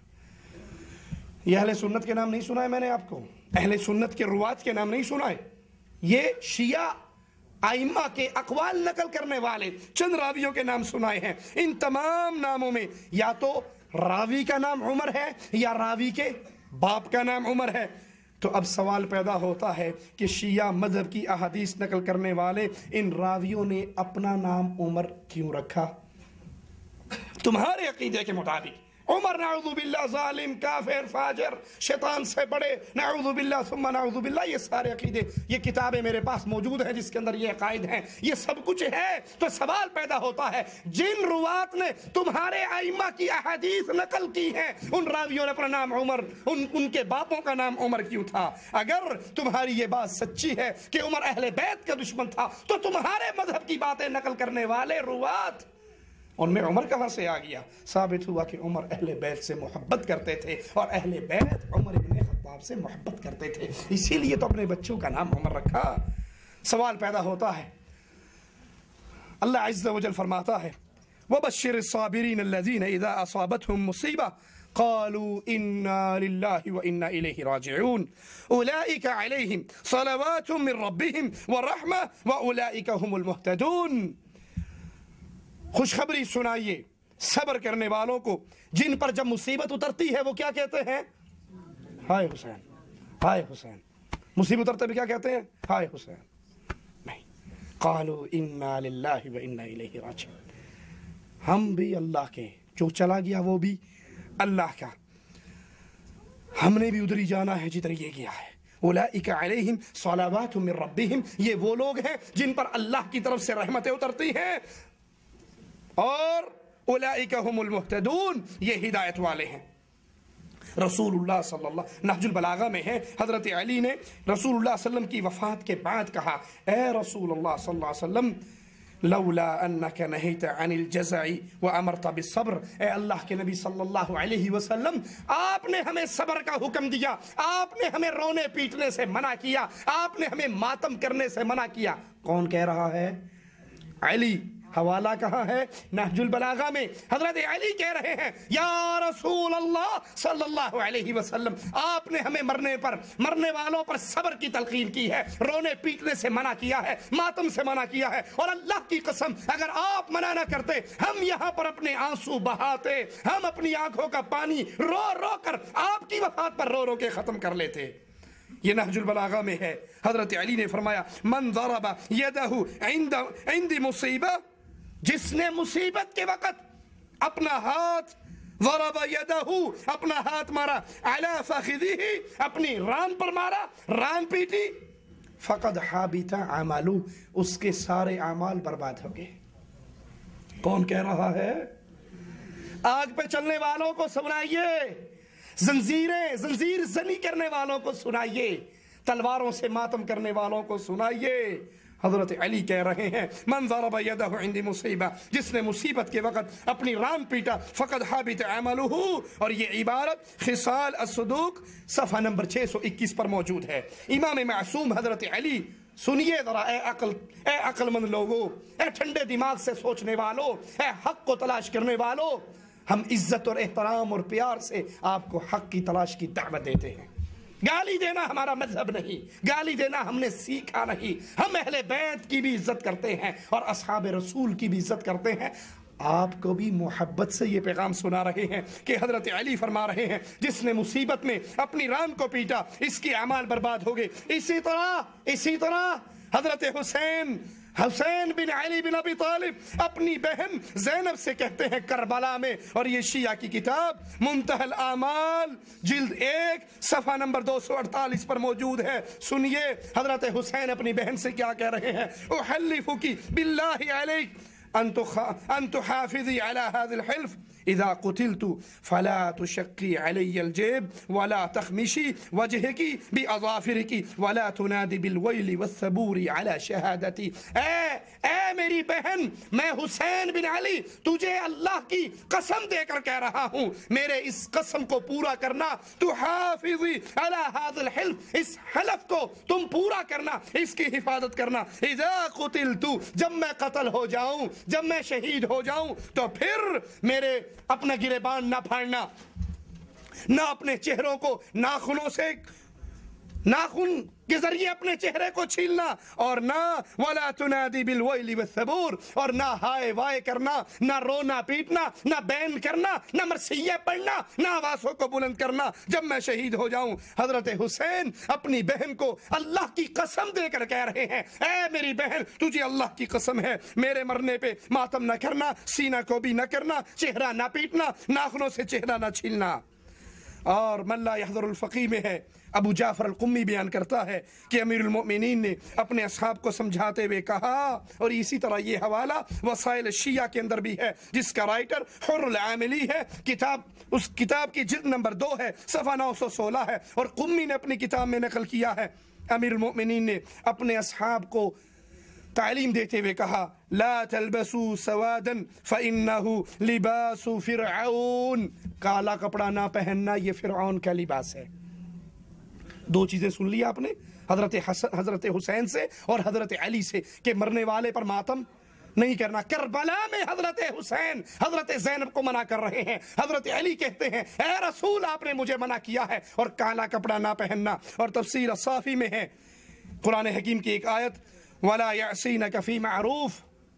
یہ اہل سنت کے نام نہیں سنا ہے میں نے آپ کو، اہل سنت کے روات کے نام نہیں سنا ہے. یہ شیعہ ائمہ کے اقوال نقل کرنے والے چند راویوں کے نام سنائے ہیں. ان تمام ناموں میں یا تو راوی کا نام عمر ہے یا راوی کے باپ کا نام عمر ہے. تو اب سوال پیدا ہوتا ہے کہ شیعہ مذہب کی احادیث نقل کرنے والے ان راویوں نے اپنا نام عمر کیوں رکھا؟ تمہارے عقیدے کے مطابق عمر نعوذ باللہ ظالم کافر فاجر شیطان سے بڑے نعوذ باللہ ثم نعوذ باللہ. یہ سارے عقیدے یہ کتابیں میرے پاس موجود ہیں جس کے اندر یہ عقائد ہیں، یہ سب کچھ ہے. تو سوال پیدا ہوتا ہے جن روات نے تمہارے ائمہ کی احادیث نقل کی ہیں ان راویوں نے اپنا نام عمر ان ان کے باپوں کا نام عمر کیوں تھا؟ اگر تمہاری یہ بات سچی ہے کہ عمر اہل بیت کا دشمن تھا تو تمہارے مذہب کی باتیں نقل کرنے والے روات ان میں عمر کہاں سے آ گیا؟ ثابت ہوا کہ عمر اہل بیت سے محبت کرتے تھے اور اہل بیت عمر ابن خطاب باپ سے محبت کرتے تھے، اسی لیے تو اپنے بچوں کا نام عمر رکھا۔ سوال پیدا ہوتا ہے، اللہ عز و جل فرماتا ہے وَبَشِّرِ الصَّابِرِينَ الَّذِينَ إِذَا أَصَابَتْهُمْ مُصِيبَةٌ قالوا إنا لله وإنا إليه راجعون أولئك عليهم صلوات من ربهم ورحمة وأولئك هم المهتدون۔ خوشخبری سنائیے صبر کرنے والوں کو جن پر جب مصیبت اترتی ہے وہ کیا کہتے ہیں؟ ہائے حسین، ہائے حسین۔ مصیبت اترتے بھی کیا کہتے ہیں؟ ہائے حسین نہیں، قالوا انا للہ و انا الیہ راجعون، ہم بھی اللہ کے، جو چلا گیا وہ بھی اللہ کا، ہم نے بھی ادھر ہی جانا ہے جدھر یہ گیا ہے۔ اولئک علیہم صلوات من ربہم، یہ وہ لوگ ہیں جن پر اللہ کی طرف سے رحمتیں اترتی ہیں، اور اولئک هم المہتدون، یہ ہدایت والے ہیں۔ رسول اللہ صلی اللہ نہج البلاغہ میں ہے، حضرت علی نے رسول اللہ صلی اللہ علیہ وسلم کی وفات کے بعد کہا، اے رسول اللہ صلی اللہ علیہ وسلم لولا انک نہیت عن الجزع وامرت بالصبر، اے اللہ کے نبی صلی اللہ علیہ وسلم، آپ نے ہمیں صبر کا حکم دیا، آپ نے ہمیں رونے پیٹنے سے منع کیا، آپ نے ہمیں ماتم کرنے سے منع کیا۔ کون کہہ رہا ہے؟ علی۔ حوالہ کہاں ہے؟ نہج البلاغہ میں حضرت علی کہہ رہے ہیں، یا رسول اللہ صلی اللہ علیہ وسلم، آپ نے ہمیں مرنے پر، مرنے والوں پر صبر کی تلقین کی ہے، رونے پیٹنے سے منع کیا ہے، ماتم سے منع کیا ہے، اور اللہ کی قسم اگر آپ منع نہ کرتے ہم یہاں پر اپنے آنسو بہاتے، ہم اپنی آنکھوں کا پانی رو رو کر آپ کی وفات پر رو رو کے ختم کر لیتے۔ یہ نہج البلاغہ میں ہے۔ حضرت علی نے فرمایا من ضرب یدہ عند عند مصیبہ، جس نے مصیبت کے وقت اپنا ہاتھ، ضرب یدہ، اپنا ہاتھ مارا، علی فخذہ، اپنی ران پر مارا، ران پیٹی، فقد حابط عملہ، اس کے سارے اعمال برباد ہو گئے۔ کون کہہ رہا ہے؟ آگ پہ چلنے والوں کو سنائیے، زنجیریں زنجیر زنی کرنے والوں کو سنائیے، تلواروں سے ماتم کرنے والوں کو سنائیے۔ حضرت علی کہہ رہے ہیں من ضرب یدہ عند مصیبہ، جس نے مصیبت کے وقت اپنی ران پیٹا، فقد حابط عملہ، اور یہ عبارت خصال الصدوق صفحہ نمبر چھ سو اکیس پر موجود ہے۔ امام معصوم حضرت علی، سنیے ذرا اے عقل اے عقل مند لوگوں، اے ٹھنڈے دماغ سے سوچنے والوں، اے حق کو تلاش کرنے والوں، ہم عزت اور احترام اور پیار سے آپ کو حق کی تلاش کی دعوت دیتے ہیں۔ گالی دینا ہمارا مذہب نہیں، گالی دینا ہم نے سیکھا نہیں، ہم اہل بیت کی بھی عزت کرتے ہیں اور اصحاب رسول کی بھی عزت کرتے ہیں۔ آپ کو بھی محبت سے یہ پیغام سنا رہے ہیں کہ حضرت علی فرما رہے ہیں جس نے مصیبت میں اپنی ران کو پیٹا اس کے اعمال برباد ہو گئے۔ اسی طرح اسی طرح حضرت حسین حسین بن علی بن ابی طالب اپنی بہن زینب سے کہتے ہیں کربلا میں، اور یہ شیعہ کی کتاب منتہی الاعمال جلد ایک صفحہ نمبر دو سو اڑتالیس پر موجود ہے۔ سنیے حضرت حسین اپنی بہن سے کیا کہہ رہے ہیں، احلفکی باللہ علیک ان تحافظی علی هذا الحلف اذا قتلت فلا تشقی علی الجیب ولا تخمشی وجہکی باظافرکی ولا تنادی بالویل والثبور علی شہادتی۔ اے اے میری بہن، میں حسین بن علی تجھے اللہ کی قسم دے کر کہہ رہا ہوں، میرے اس قسم کو پورا کرنا، تحافظی علی هذا الحلف، اس حلف کو تم پورا کرنا، اس کی حفاظت کرنا، اذا قتلت، جب میں قتل ہو جاؤں، جب میں شہید ہو جاؤں تو پھر میرے اپنا گریبان نہ پھاڑنا، نہ اپنے چہروں کو ناخنوں سے، ناخن کے ذریعے اپنے چہرے کو چھیلنا، اور نہ ولا تنادی بالویل والثبور، اور نہ ہائے وائے کرنا، نہ رونا پیٹنا، نہ بین کرنا، نہ مرثیہ پڑھنا، نہ آوازوں کو بلند کرنا جب میں شہید ہو جاؤں۔ حضرت حسین اپنی بہن کو اللہ کی قسم دے کر کہہ رہے ہیں، اے میری بہن تجھے اللہ کی قسم ہے، میرے مرنے پہ ماتم نہ کرنا، سینہ کو بھی نہ کرنا، چہرہ نہ پیٹنا، ناخنوں سے چہرہ نہ چھیلنا۔ اور من لا يحضر الفقی میں ہے، ابو جعفر القمی بیان کرتا ہے کہ امیر المؤمنین نے اپنے اصحاب کو سمجھاتے ہوئے کہا، اور اسی طرح یہ حوالہ وسائل الشیعہ کے اندر بھی ہے جس کا رائٹر حر العاملی ہے، کتاب اس کتاب کی جلد نمبر دو ہے، صفحہ نو سو سولہ ہے، اور قمی نے اپنی کتاب میں نقل کیا ہے۔ امیر المؤمنین نے اپنے اصحاب کو تعلیم دیتے ہوئے کہا، لا تلبسوا سوادا فإنه لباس فرعون، کالا کپڑا نہ پہننا یہ فرعون کا لباس ہے۔ دو چیزیں سن لی آپ نے حضرت حسن حضرت حسین سے اور حضرت علی سے کہ مرنے والے پر ماتم نہیں کرنا. کربلا میں حضرت حسین حضرت زینب کو منع کر رہے ہیں. حضرت علی کہتے ہیں اے رسول آپ نے مجھے منع کیا ہے اور کالا کپڑا نہ پہننا. اور تفسیر الصافی میں ہے قرآن حکیم کی ایک آیت وَلَا يَعْصِينَكَ فِي مَعْرُوفٍ،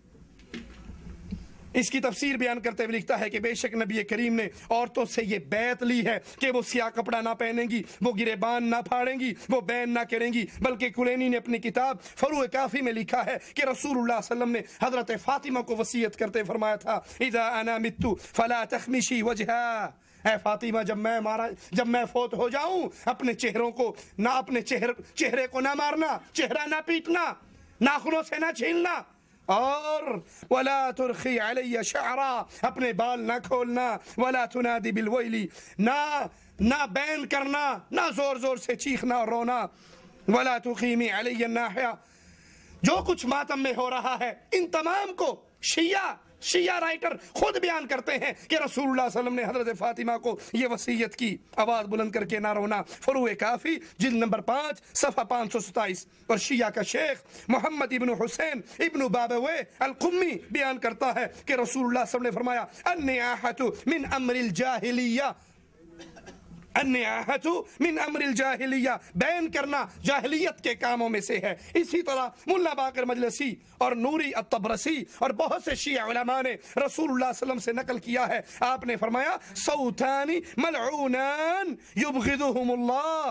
اس کی تفسیر بیان کرتے ہوئے لکھتا ہے کہ بے شک نبی کریم نے عورتوں سے یہ بیعت لی ہے کہ وہ سیاہ کپڑا نہ پہنیں گی، وہ گریبان نہ پھاڑیں گی، وہ بین نہ کریں گی. بلکہ کلینی نے اپنی کتاب فروع کافی میں لکھا ہے کہ رسول اللہ صلی اللہ علیہ وسلم نے حضرت فاطمہ کو وصیت کرتے فرمایا تھا اذا انا مت فلا تخمشی وجہا، اے فاطمہ جب میں مارا جب میں فوت ہو جاؤں اپنے چہروں کو نہ اپنے چہر چہرے کو نہ مارنا، چہرہ نہ پیٹنا، ناخنوں سے نہ چھیلنا، اور ولا ترخی علی شعرا، اپنے بال نہ کھولنا، ولا تنادی بالویلی، نہ نہ بین کرنا، نہ زور زور سے چیخنا اور رونا، ولا تقیمی علی الناحیہ. جو کچھ ماتم میں ہو رہا ہے ان تمام کو شیعہ شیعہ رائٹر خود بیان کرتے ہیں کہ رسول اللہ صلی اللہ علیہ وسلم نے حضرت فاطمہ کو یہ وصیت کی آواز بلند کر کے نہ رونا. فروع کافی جلد نمبر پانچ صفحہ پانچ سو ستائیس. اور شیعہ کا شیخ محمد ابن حسین ابن بابوے القمی بیان کرتا ہے کہ رسول اللہ صلی اللہ علیہ وسلم نے فرمایا النیاحۃ من امر الجاہلیہ، النیاحۃ من امر الجاہلیہ، بین کرنا جاہلیت کے کاموں میں سے ہے. اسی طرح ملا باقر مجلسی اور نوری الطبرسی اور بہت سے شیعہ علماء نے رسول اللہ صلی اللہ علیہ وسلم سے نقل کیا ہے. آپ نے فرمایا صوتان ملعونان یبغضہم اللہ،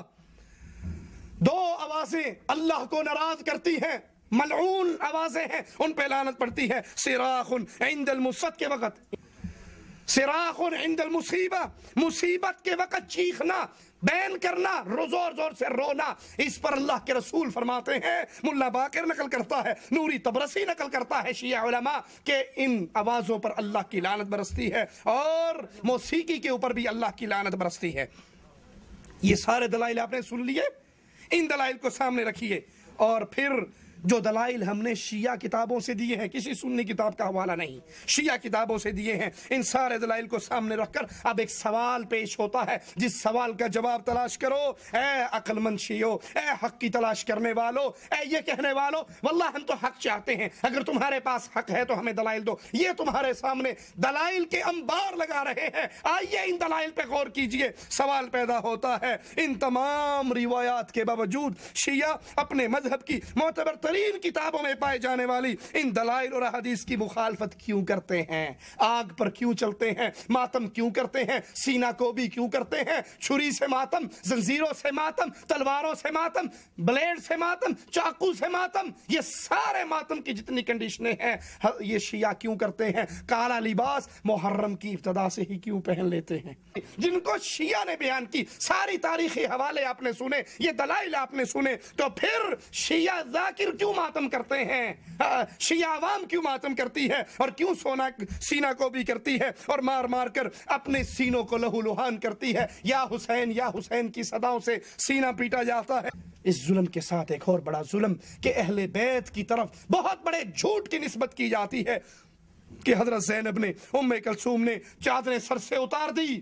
دو آوازیں اللہ کو ناراض کرتی ہیں، ملعون آوازیں ہیں، ان پہ لعنت پڑتی ہے. صراخ عند المصیبت کے وقت، صراخ عند المصیبہ، مصیبت کے وقت چیخنا، بین کرنا، زور زور سے رونا. اس پر اللہ کے رسول فرماتے ہیں، ملا باقر نقل کرتا ہے، نوری طبرسی نقل کرتا ہے شیعہ علماء کہ ان آوازوں پر اللہ کی لعنت برستی ہے اور موسیقی کے اوپر بھی اللہ کی لعنت برستی ہے. یہ سارے دلائل آپ نے سن لیے، ان دلائل کو سامنے رکھیے. اور پھر جو دلائل ہم نے شیعہ کتابوں سے دیے ہیں، کسی سنی کتاب کا حوالہ نہیں، شیعہ کتابوں سے دیے ہیں، ان سارے دلائل کو سامنے رکھ کر اب ایک سوال پیش ہوتا ہے جس سوال کا جواب تلاش کرو اے عقل مند شیعو، اے حق کی تلاش کرنے والو، اے یہ کہنے والو واللہ ہم تو حق چاہتے ہیں، اگر تمہارے پاس حق ہے تو ہمیں دلائل دو. یہ تمہارے سامنے دلائل کے انبار لگا رہے ہیں، آئیے ان دلائل پہ غور کیجئے. سوال پیدا ہوتا ہے ان تمام روایات کے باوجود شیعہ اپنے مذہب کی معتبر ترین کتابوں میں پائے جانے والی ان دلائل اور احادیث کی مخالفت کیوں کرتے ہیں؟ آگ پر کیوں چلتے ہیں؟ ماتم کیوں کرتے ہیں؟ سینہ کوبی کیوں کرتے ہیں؟ چھری سے ماتم، زنجیروں سے ماتم، تلواروں سے ماتم، بلیڈ سے ماتم، چاقو سے ماتم، یہ سارے ماتم کی جتنی کنڈیشنیں ہیں یہ شیعہ کیوں کرتے ہیں؟ کالا لباس محرم کی ابتدا سے ہی کیوں پہن لیتے ہیں؟ جن کو شیعہ نے بیان کی ساری تاریخی حوالے آپ نے سنے، یہ دلائل آپ نے سنے، تو پھر شیعہ ذاکر کیوں ماتم کرتے ہیں؟ شیعہ عوام کیوں ماتم کرتی ہے اور کیوں سونا سینہ کو بھی کرتی ہے اور مار مار کر اپنے سینوں کو لہو لہان کرتی ہے؟ یا حسین یا حسین کی صداؤں سے سینہ پیٹا جاتا ہے. اس ظلم کے ساتھ ایک اور بڑا ظلم کہ اہل بیت کی طرف بہت بڑے جھوٹ کی نسبت کی جاتی ہے کہ حضرت زینب نے، ام کلثوم نے چادریں سر سے اتار دی.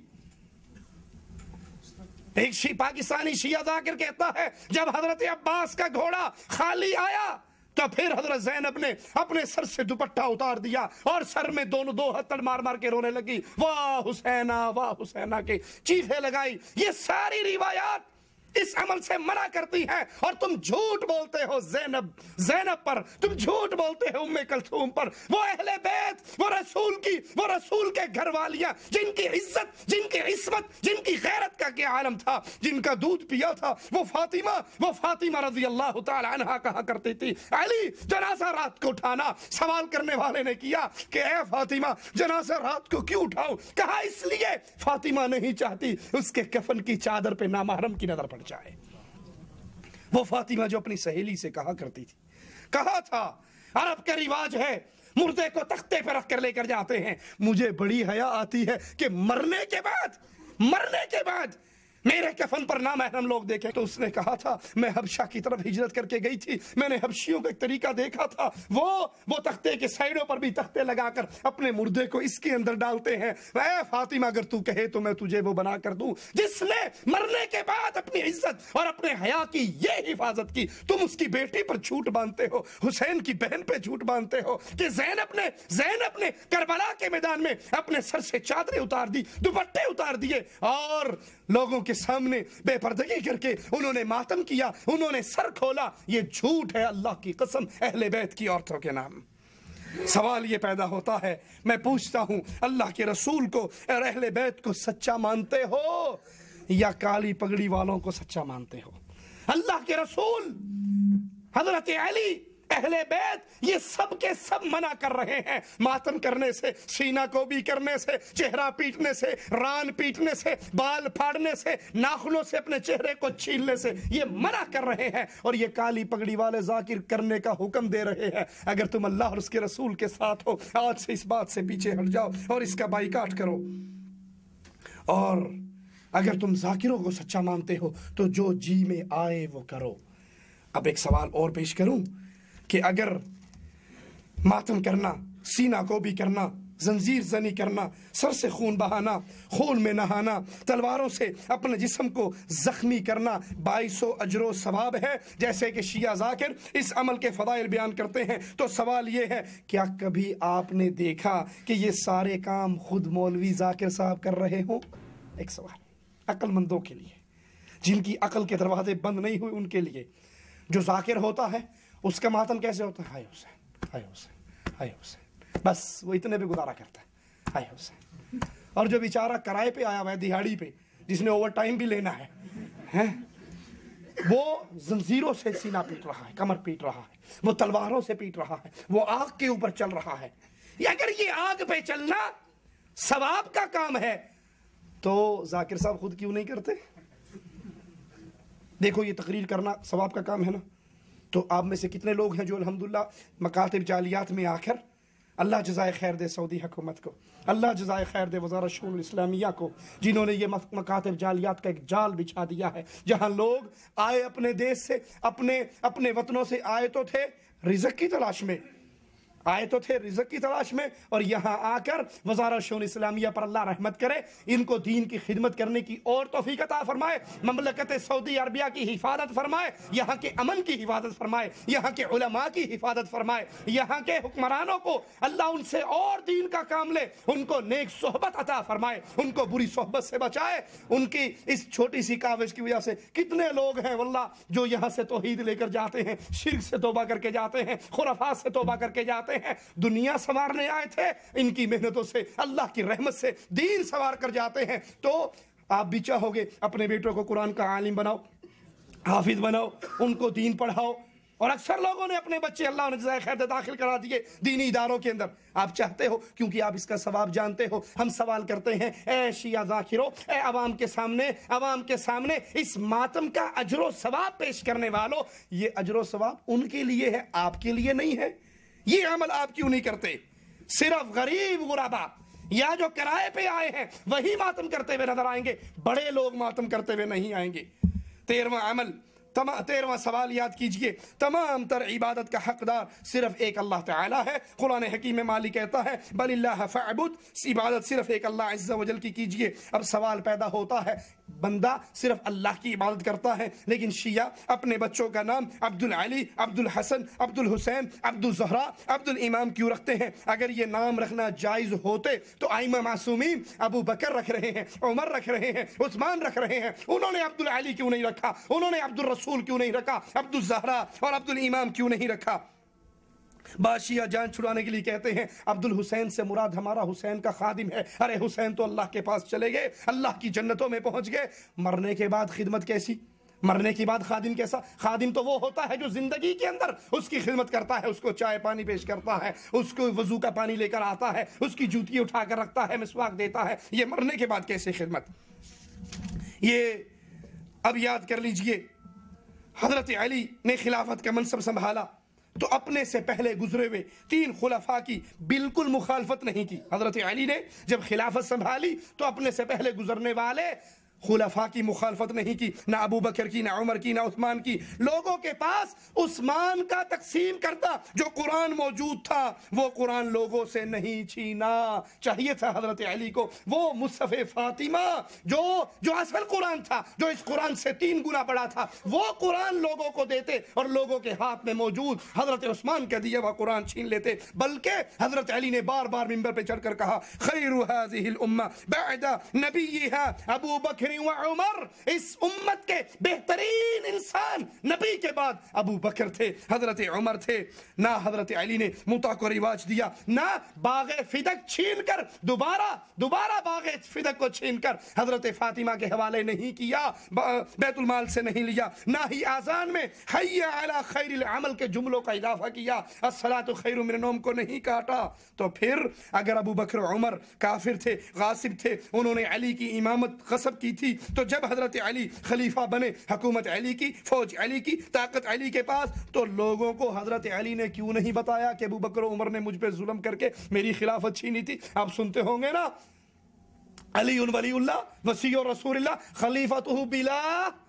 ایک شی پاکستانی شیعہ ذاکر کہتا ہے جب حضرت عباس کا گھوڑا خالی آیا تو پھر حضرت زینب نے اپنے سر سے دوپٹہ اتار دیا اور سر میں دونوں دو ہتھڑ مار مار کے رونے لگی، واہ حسینہ واہ حسینہ کے چیخیں لگائی. یہ ساری روایات اس عمل سے منع کرتی ہیں اور تم جھوٹ بولتے ہو زینب زینب پر، تم جھوٹ بولتے ہو ام کلثوم پر، وہ اہل بیت، وہ رسول کی وہ رسول کے گھر والیاں جن کی عزت، جن کی عصمت، جن کی غیرت کا کیا عالم تھا، جن کا دودھ پیا تھا وہ فاطمہ وہ فاطمہ رضی اللہ تعالی عنہا کہا کرتی تھی علی جنازہ رات کو اٹھانا. سوال کرنے والے نے کیا کہ اے فاطمہ جنازہ رات کو کیوں اٹھاؤ؟ کہا اس لیے فاطمہ نہیں چاہتی اس کے کفن کی چادر پہ نامحرم کی نظر پڑ جائے. وہ فاطمہ جو اپنی سہیلی سے کہا کرتی تھی، کہا تھا عرب کا رواج ہے مردے کو تختے پہ رکھ کر لے کر جاتے ہیں، مجھے بڑی حیا آتی ہے کہ مرنے کے بعد مرنے کے بعد میرے کفن پر نامحرم لوگ دیکھیں تو اس نے کہا تھا میں حبشہ کی طرف ہجرت کر کے گئی تھی، میں نے حبشیوں کا ایک طریقہ دیکھا تھا، وہ وہ تختے کے سائیڈوں پر بھی تختے لگا کر اپنے مردے کو اس کے اندر ڈالتے ہیں۔ اے فاطمہ اگر تو کہے تو میں تجھے وہ بنا کر دوں جس نے مرنے کے بعد اپنی عزت اور اپنے حیا کی یہ حفاظت کی۔ تم اس کی بیٹی پر جھوٹ باندھتے ہو، حسین کی بہن پہ جھوٹ باندھتے ہو کہ زینب نے زینب نے کربلا کے میدان میں اپنے سر سے چادریں اتار دی، دوپٹے اتار دیے اور لوگوں کے سامنے بے پردگی کر کے انہوں نے ماتم کیا، انہوں نے سر کھولا۔ یہ جھوٹ ہے اللہ کی قسم اہل بیت کی عورتوں کے نام۔ سوال یہ پیدا ہوتا ہے، میں پوچھتا ہوں اللہ کے رسول کو اور اہل بیت کو سچا مانتے ہو یا کالی پگڑی والوں کو سچا مانتے ہو؟ اللہ کے رسول، حضرت علی، اہل بیت، یہ سب کے سب منع کر رہے ہیں ماتم کرنے سے، سینہ کوبی کرنے سے، چہرہ پیٹنے سے، ران پیٹنے سے، بال پھاڑنے سے، ناخنوں سے اپنے چہرے کو چھیلنے سے، یہ منع کر رہے ہیں اور یہ کالی پگڑی والے ذاکر کرنے کا حکم دے رہے ہیں۔ اگر تم اللہ اور اس کے رسول کے ساتھ ہو، آج سے اس بات سے پیچھے ہٹ جاؤ اور اس کا بائیکاٹ کرو۔ اور اگر تم ذاکروں کو سچا مانتے ہو تو جو جی میں آئے وہ کرو۔ اب ایک سوال اور پیش کروں کہ اگر ماتم کرنا، سینہ کو بھی کرنا، زنجیر زنی کرنا، سر سے خون بہانا، خون میں نہانا، تلواروں سے اپنے جسم کو زخمی کرنا باعث و اجر و ثواب ہے جیسے کہ شیعہ ذاکر اس عمل کے فضائل بیان کرتے ہیں، تو سوال یہ ہے کیا کبھی آپ نے دیکھا کہ یہ سارے کام خود مولوی ذاکر صاحب کر رہے ہوں؟ ایک سوال عقل مندوں کے لیے، جن کی عقل کے دروازے بند نہیں ہوئے ان کے لیے۔ جو ذاکر ہوتا ہے اس کا ماتم کیسے ہوتا ہے؟ ہائے حسین، ہائے حسین، ہائے حسین، بس وہ اتنے پہ گزارا کرتا ہے، ہائے حسین۔ اور جو بیچارہ کرائے پہ آیا ہوا ہے دہاڑی پہ، جس نے اوور ٹائم بھی لینا ہے، وہ زنجیروں سے سینہ پیٹ رہا ہے، کمر پیٹ رہا ہے، وہ تلواروں سے پیٹ رہا ہے، وہ آگ کے اوپر چل رہا ہے۔ اگر یہ آگ پہ چلنا ثواب کا کام ہے تو ذاکر صاحب خود کیوں نہیں کرتے؟ دیکھو یہ تقریر کرنا ثواب کا کام ہے نا، تو آپ میں سے کتنے لوگ ہیں جو الحمدللہ مکاتب جالیات میں آ کر، اللہ جزائے خیر دے سعودی حکومت کو، اللہ جزائے خیر دے وزارت شؤون الاسلامیہ کو، جنہوں نے یہ مکاتب جالیات کا ایک جال بچھا دیا ہے، جہاں لوگ آئے اپنے دیش سے، اپنے اپنے وطنوں سے آئے تو تھے رزق کی تلاش میں، آئے تو تھے رزق کی تلاش میں، اور یہاں آ کر وزارت شؤون اسلامیہ پر اللہ رحمت کرے، ان کو دین کی خدمت کرنے کی اور توفیق عطا فرمائے، مملکت سعودی عربیہ کی حفاظت فرمائے، یہاں کے امن کی حفاظت فرمائے، یہاں کے علماء کی حفاظت فرمائے، یہاں کے حکمرانوں کو اللہ ان سے اور دین کا کام لے، ان کو نیک صحبت عطا فرمائے، ان کو بری صحبت سے بچائے۔ ان کی اس چھوٹی سی کاوش کی وجہ سے کتنے لوگ ہیں واللہ جو یہاں سے توحید لے کر جاتے ہیں، شرک سے توبہ کر کے جاتے ہیں، خرافات سے توبہ کر کے جاتے ہیں، دنیا سنوارنے آئے تھے، ان کی محنتوں سے، اللہ کی رحمت سے دین سنوار کر جاتے ہیں۔ تو آپ بھی چاہو گے اپنے بیٹوں کو قرآن کا عالم بناؤ، حافظ بناؤ، ان کو دین پڑھاؤ، اور اکثر لوگوں نے اپنے بچے اللہ نے جزائے خیر دے داخل کرا دیے دینی اداروں کے اندر۔ آپ چاہتے ہو کیونکہ آپ اس کا ثواب جانتے ہو۔ ہم سوال کرتے ہیں اے شیعہ ذاکرو، اے عوام کے سامنے عوام کے سامنے اس ماتم کا اجر و ثواب پیش کرنے والوں، یہ اجر و ثواب ان کے لیے ہے، آپ کے لیے نہیں ہے؟ یہ عمل آپ کیوں نہیں کرتے؟ صرف غریب غربا یا جو کرائے پہ آئے ہیں وہی ماتم کرتے ہوئے نظر آئیں گے، بڑے لوگ ماتم کرتے ہوئے نہیں آئیں گے۔ تیرواں عمل، تیرواں سوال یاد کیجئے، تمام تر عبادت کا حقدار صرف ایک اللہ تعالی ہے۔ قرآن حکیم میں مالی کہتا ہے بل اللہ فاعبد، عبادت صرف ایک اللہ عز و جل کی کیجئے۔ اب سوال پیدا ہوتا ہے، بندہ صرف اللہ کی عبادت کرتا ہے لیکن شیعہ اپنے بچوں کا نام عبد العلی، عبد الحسن، عبد الحسین، عبد الزہرا، عبد الامام کیوں رکھتے ہیں؟ اگر یہ نام رکھنا جائز ہوتے تو ائمہ معصومین ابو بکر رکھ رہے ہیں، عمر رکھ رہے ہیں، عثمان رکھ رہے ہیں، انہوں نے عبد العلی کیوں نہیں رکھا؟ انہوں نے عبد الرسول کیوں نہیں رکھا؟ عبد الزہرا اور عبد الامام کیوں نہیں رکھا؟ بادشاہ جان چھڑانے کے لیے کہتے ہیں عبد الحسین سے مراد ہمارا حسین کا خادم ہے۔ ارے حسین تو اللہ کے پاس چلے گئے، اللہ کی جنتوں میں پہنچ گئے، مرنے کے بعد خدمت کیسی؟ مرنے کے بعد خادم کیسا؟ خادم تو وہ ہوتا ہے جو زندگی کے اندر اس کی خدمت کرتا ہے، اس کو چائے پانی پیش کرتا ہے، اس کو وضو کا پانی لے کر آتا ہے، اس کی جوتی اٹھا کر رکھتا ہے، مسواک دیتا ہے۔ یہ مرنے کے بعد کیسے خدمت؟ یہ اب یاد کر لیجئے، حضرت علی نے خلافت کا منصب سنبھالا تو اپنے سے پہلے گزرے ہوئے تین خلفاء کی بالکل مخالفت نہیں کی۔ حضرت علی نے جب خلافت سنبھالی تو اپنے سے پہلے گزرنے والے خلفاء کی مخالفت نہیں کی، نہ ابو بکر کی، نہ عمر کی، نہ عثمان کی. لوگوں کے پاس عثمان کا تقسیم کردہ جو قرآن موجود تھا وہ قرآن لوگوں سے نہیں چھینا. چاہیے تھا حضرت علی کو وہ مصحف فاطمہ جو جو اصل قرآن تھا، جو اس قرآن سے تین گنا بڑا تھا، وہ قرآن لوگوں کو دیتے اور لوگوں کے ہاتھ میں موجود حضرت عثمان کا دیا ہوا قرآن چھین لیتے. بلکہ حضرت علی نے بار بار منبر پہ چڑھ کر کہا خیر هذه الامه بعد نبیها ابو بکر و عمر، اس امت کے بہترین انسان نبی کے بعد ابو بکر تھے، حضرت عمر تھے. نہ حضرت علی نے متع کو رواج دیا، نہ باغ فدق چھین کر دوبارہ دوبارہ باغ فدق کو چھین کر حضرت فاطمہ کے حوالے نہیں کیا، بیت المال سے نہیں لیا، نہ ہی آذان میں حی علی خیر العمل کے جملوں کا اضافہ کیا، الصلاۃ خیر من النوم کو نہیں کاٹا. تو پھر اگر ابو بکر و عمر کافر تھے، غاصب تھے، انہوں نے علی کی امامت غصب کی تھی، تو جب حضرت علی خلیفہ بنے، حکومت علی کی، فوج علی کی، طاقت علی کے پاس، تو لوگوں کو حضرت علی نے کیوں نہیں بتایا کہ ابو بکر و عمر نے مجھ پہ ظلم کر کے میری خلافت چھینی تھی؟ آپ سنتے ہوں گے نا، علی ولی اللہ وصی رسول اللہ خلیفۃ بلا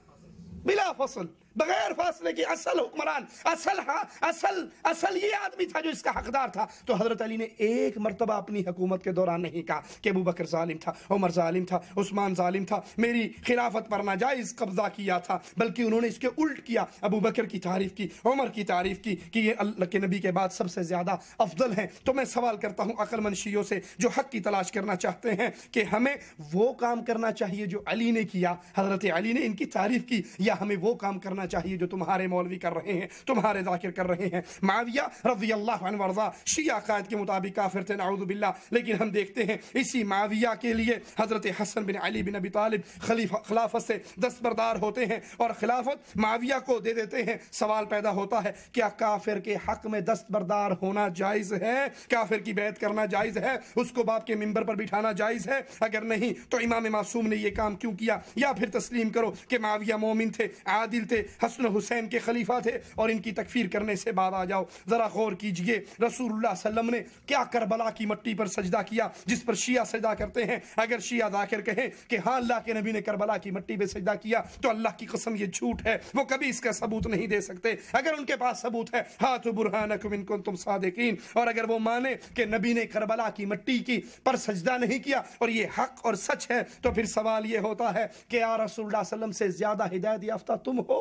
بلا فصل، بغیر فاصلے کی اصل حکمران، اصل اصل اصل یہ آدمی تھا جو اس کا حقدار تھا. تو حضرت علی نے ایک مرتبہ اپنی حکومت کے دوران نہیں کہا کہ ابو بکر ظالم تھا، عمر ظالم تھا، عثمان ظالم تھا، میری خلافت پر ناجائز قبضہ کیا تھا، بلکہ انہوں نے اس کے الٹ کیا، ابو بکر کی تعریف کی، عمر کی تعریف کی کہ یہ اللہ کے نبی کے بعد سب سے زیادہ افضل ہیں. تو میں سوال کرتا ہوں عقل مند شیعوں سے جو حق کی تلاش کرنا چاہتے ہیں کہ ہمیں وہ کام کرنا چاہیے جو علی نے کیا، حضرت علی نے ان کی تعریف کی، یا ہمیں وہ کام کرنا چاہیے جو تمہارے مولوی کر رہے ہیں، تمہارے ذاکر کر رہے ہیں؟ معاویہ رضی اللہ عنہ وارضا شیعہ عقائد کے مطابق کافر تھے، نعوذ باللہ، لیکن ہم دیکھتے ہیں اسی معاویہ کے لیے حضرت حسن بن علی بن ابی طالب خلیفہ خلافت سے دستبردار ہوتے ہیں اور خلافت معاویہ کو دے دیتے ہیں. سوال پیدا ہوتا ہے کیا کافر کے حق میں دستبردار ہونا جائز ہے؟ کافر کی بیعت کرنا جائز ہے؟ اس کو باپ کے منبر پر بٹھانا جائز ہے؟ اگر نہیں تو امام معصوم نے یہ کام کیوں کیا؟ یا پھر تسلیم کرو کہ معاویہ مومن تھے، عادل تھے، حسن حسین کے خلیفہ تھے اور ان کی تکفیر کرنے سے بعد آ جاؤ. ذرا غور کیجئے رسول اللہ صلی اللہ علیہ وسلم نے کیا کربلا کی مٹی پر سجدہ کیا جس پر شیعہ سجدہ کرتے ہیں. اگر شیعہ ذاکر کہیں کہ ہاں اللہ کے نبی نے کربلا کی مٹی پہ سجدہ کیا تو اللہ کی قسم یہ جھوٹ ہے، وہ کبھی اس کا ثبوت نہیں دے سکتے. اگر ان کے پاس ثبوت ہے ہاتھو برہانکم ان کنتم صادقین، اور اگر وہ مانے کہ نبی نے کربلا کی مٹی کی پر سجدہ نہیں کیا اور یہ حق اور سچ ہے، تو پھر سوال یہ ہوتا ہے کہ یا رسول اللہ صلی اللہ علیہ وسلم سے زیادہ ہدایت یافتہ تم ہو؟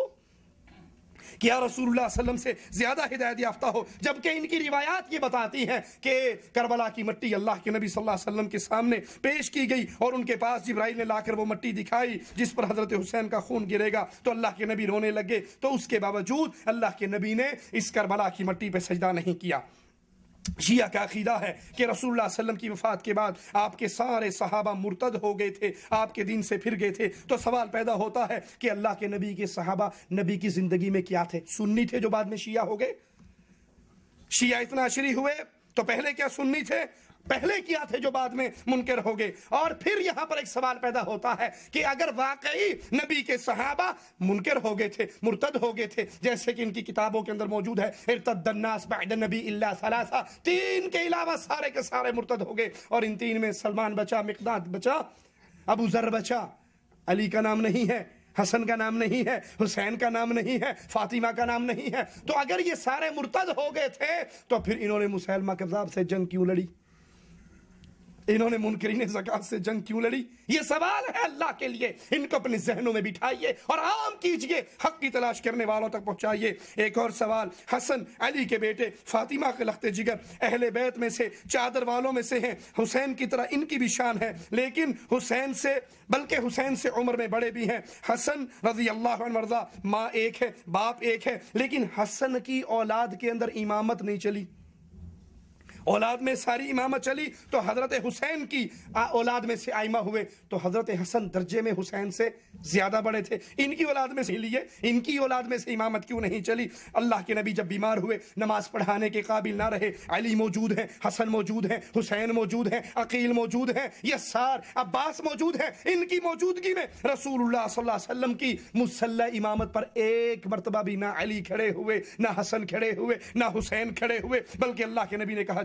کیا رسول اللہ صلی اللہ علیہ وسلم سے زیادہ ہدایت یافتہ ہو؟ جبکہ ان کی روایات یہ بتاتی ہیں کہ کربلا کی مٹی اللہ کے نبی صلی اللہ علیہ وسلم کے سامنے پیش کی گئی اور ان کے پاس جبرائیل نے لا کر وہ مٹی دکھائی جس پر حضرت حسین کا خون گرے گا تو اللہ کے نبی رونے لگے. تو اس کے باوجود اللہ کے نبی نے اس کربلا کی مٹی پہ سجدہ نہیں کیا. شیعہ کا عقیدہ ہے کہ رسول اللہ صلی اللہ علیہ وسلم کی وفات کے بعد آپ کے سارے صحابہ مرتد ہو گئے تھے، آپ کے دین سے پھر گئے تھے. تو سوال پیدا ہوتا ہے کہ اللہ کے نبی کے صحابہ نبی کی زندگی میں کیا تھے؟ سنی تھے جو بعد میں شیعہ ہو گئے؟ شیعہ اتنا عشری ہوئے تو پہلے کیا سنی تھے؟ پہلے کیا تھے جو بعد میں منکر ہو گئے؟ اور پھر یہاں پر ایک سوال پیدا ہوتا ہے کہ اگر واقعی نبی کے صحابہ منکر ہو گئے تھے، مرتد ہو گئے تھے، جیسے کہ ان کی کتابوں کے اندر موجود ہے ارتد الناس بعد النبی الا ثلاثہ، تین کے علاوہ سارے کے سارے مرتد ہو گئے، اور ان تین میں سلمان بچا، مقداد بچا، ابو ذر بچا، علی کا نام نہیں ہے، حسن کا نام نہیں ہے، حسین کا نام نہیں ہے، فاطمہ کا نام نہیں ہے. تو اگر یہ سارے مرتد ہو گئے تھے تو پھر انہوں نے مسیلمہ کذاب سے جنگ کیوں لڑی؟ انہوں نے منکرین زکات سے جنگ کیوں لڑی؟ یہ سوال ہے اللہ کے لیے. ان کو اپنے ذہنوں میں بٹھائیے اور عام کیجئے، حق کی تلاش کرنے والوں تک پہنچائیے. ایک اور سوال، حسن علی کے بیٹے، فاطمہ کے لخت جگر، اہل بیت میں سے، چادر والوں میں سے ہیں، حسین کی طرح ان کی بھی شان ہے، لیکن حسین سے بلکہ حسین سے عمر میں بڑے بھی ہیں. حسن رضی اللہ عنہ مرضا، ماں ایک ہے، باپ ایک ہے، لیکن حسن کی اولاد کے اندر امامت نہیں چلی. اولاد میں ساری امامت چلی تو حضرت حسین کی اولاد میں سے آئمہ ہوئے، تو حضرت حسن درجے میں حسین سے زیادہ بڑے تھے. ان کی اولاد میں سے لیے ان کی اولاد میں سے امامت کیوں نہیں چلی؟ اللہ کے نبی جب بیمار ہوئے، نماز پڑھانے کے قابل نہ رہے، علی موجود ہیں، حسن موجود ہیں، حسین موجود ہیں، عقیل موجود ہیں، یسار، عباس موجود ہیں. ان کی موجودگی میں رسول اللہ صلی اللہ علیہ وسلم کی مسلح امامت پر ایک مرتبہ بھی نہ علی کھڑے ہوئے، نہ حسن کھڑے ہوئے، نہ حسین کھڑے ہوئے، بلکہ اللہ کے نبی نے کہا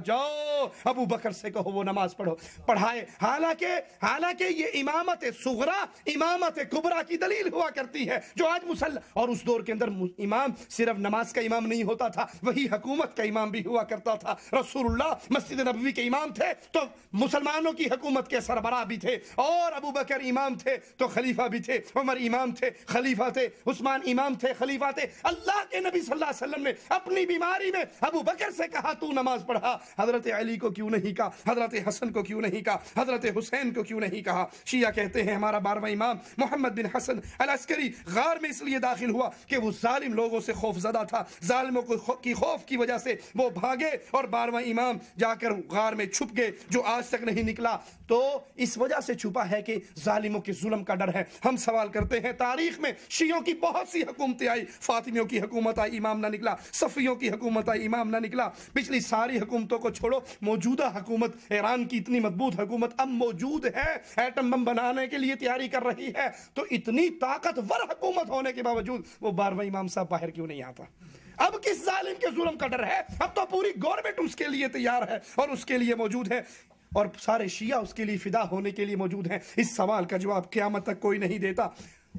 جاؤ ابو بکر سے کہو وہ نماز پڑھو پڑھائے. حالانکہ حالانکہ یہ امامت صغرا امامت کبرا کی دلیل ہوا کرتی ہے جو آج مسلح. اور اس دور کے اندر امام صرف نماز کا امام نہیں ہوتا تھا, وہی حکومت کا امام بھی ہوا کرتا تھا. رسول اللہ مسجد نبوی کے امام تھے تو مسلمانوں کی حکومت کے سربراہ بھی تھے, اور ابو بکر امام تھے تو خلیفہ بھی تھے, عمر امام تھے خلیفہ تھے, عثمان امام تھے خلیفہ تھے. اللہ کے نبی صلی اللہ علیہ وسلم نے اپنی بیماری میں ابو بکر سے کہا تو نماز پڑھا, حضرت علی کو کیوں نہیں کہا, حضرت حسن کو کیوں نہیں کہا, حضرت حسین کو کیوں نہیں کہا. شیعہ کہتے ہیں ہمارا بارہواں امام محمد بن حسن العسکری غار میں اس لیے داخل ہوا کہ وہ ظالم لوگوں سے خوف زدہ تھا, ظالموں کی خوف کی وجہ سے وہ بھاگے اور بارہواں امام جا کر غار میں چھپ گئے جو آج تک نہیں نکلا. تو اس وجہ سے چھپا ہے کہ ظالموں کے ظلم کا ڈر ہے. ہم سوال کرتے ہیں تاریخ میں شیعوں کی بہت سی حکومتیں آئی, فاطمیوں کی حکومت آئی امام نہ نکلا, صفیوں کی حکومت آئی امام نہ نکلا. پچھلی ساری حکومتوں کو چھوڑو, موجودہ حکومت ایران کی اتنی مضبوط حکومت اب موجود ہے, ایٹم بم بنانے کے لیے تیاری کر رہی ہے, تو اتنی طاقتور حکومت ہونے کے باوجود وہ بارہواں امام صاحب باہر کیوں نہیں آتا؟ اب کس ظالم کے ظلم کا ڈر ہے؟ اب تو پوری گورنمنٹ اس کے لیے تیار ہے اور اس کے لیے موجود ہے, اور سارے شیعہ اس کے لیے فدا ہونے کے لیے موجود ہیں. اس سوال کا جواب قیامت تک کوئی نہیں دیتا.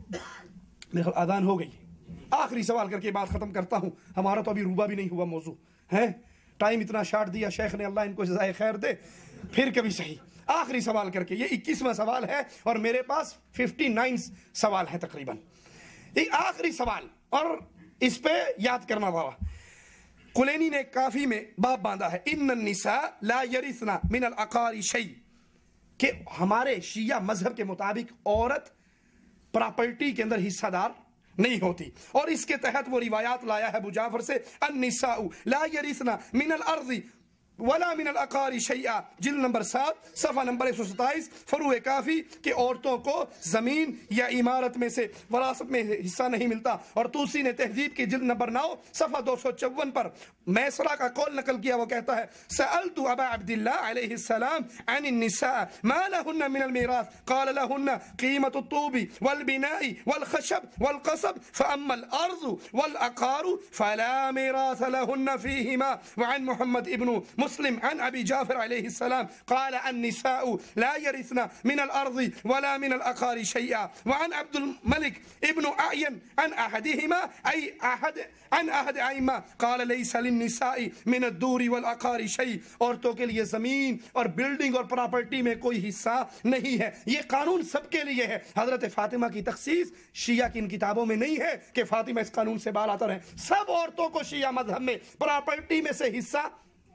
میرے آذان ہو گئی, آخری سوال کر کے بات ختم کرتا ہوں. ہمارا تو ابھی روبا بھی نہیں ہوا موضوع ہے, ٹائم اتنا شارٹ دیا شیخ نے, اللہ ان کو جزائے خیر دے. پھر کبھی صحیح آخری سوال کر کے, یہ اکیسواں سوال ہے اور میرے پاس ففٹی نائن سوال ہے تقریباً. یہ آخری سوال اور اس پہ یاد کرنا والا. کلینی نے کافی میں باب باندھا ہے, ان النساء لا یرثن من العقار شیء, کہ ہمارے شیعہ مذہب کے مطابق عورت پراپرٹی کے اندر حصہ دار نہیں ہوتی, اور اس کے تحت وہ روایات لایا ہے ابو جعفر سے, النساء لا یرثن من الارض ولا من العقار شیئا, جلد نمبر سات صفحہ نمبر ایک سو ستائیس, فروع کافی, کہ عورتوں کو زمین یا عمارت میں سے وراثت میں حصہ نہیں ملتا. اور توسی نے تہذیب کی جلد نمبر نو صفحہ دو سو چون پر میسرہ کا قول نقل کیا, وہ کہتا ہے سألت ابا عبداللہ علیہ السلام عن النساء ما لهن من الميراث قال لهن قيمة الطوب والبناء والخشب والقصب فأما الأرض والعقار فلا ميراث لهن فيهما. وعن محمد ابن مسلم عن أبي جعفر عليه السلام قال النساء لا يرثن من الأرض ولا من العقار شيئا. وعن عبد الملك ابن أعين عن أحدهما أي أحد عن أحد أئمة قال ليس للنساء من الدور والعقار شيء, عورتوں کے لیے زمین اور بلڈنگ اور پراپرٹی میں کوئی حصہ نہیں ہے. یہ قانون سب کے لیے ہے. حضرت فاطمہ کی تخصیص شیعہ کی ان کتابوں میں نہیں ہے کہ فاطمہ اس قانون سے بال آتا رہے. سب عورتوں کو شیعہ مذہب میں پراپرٹی میں سے حصہ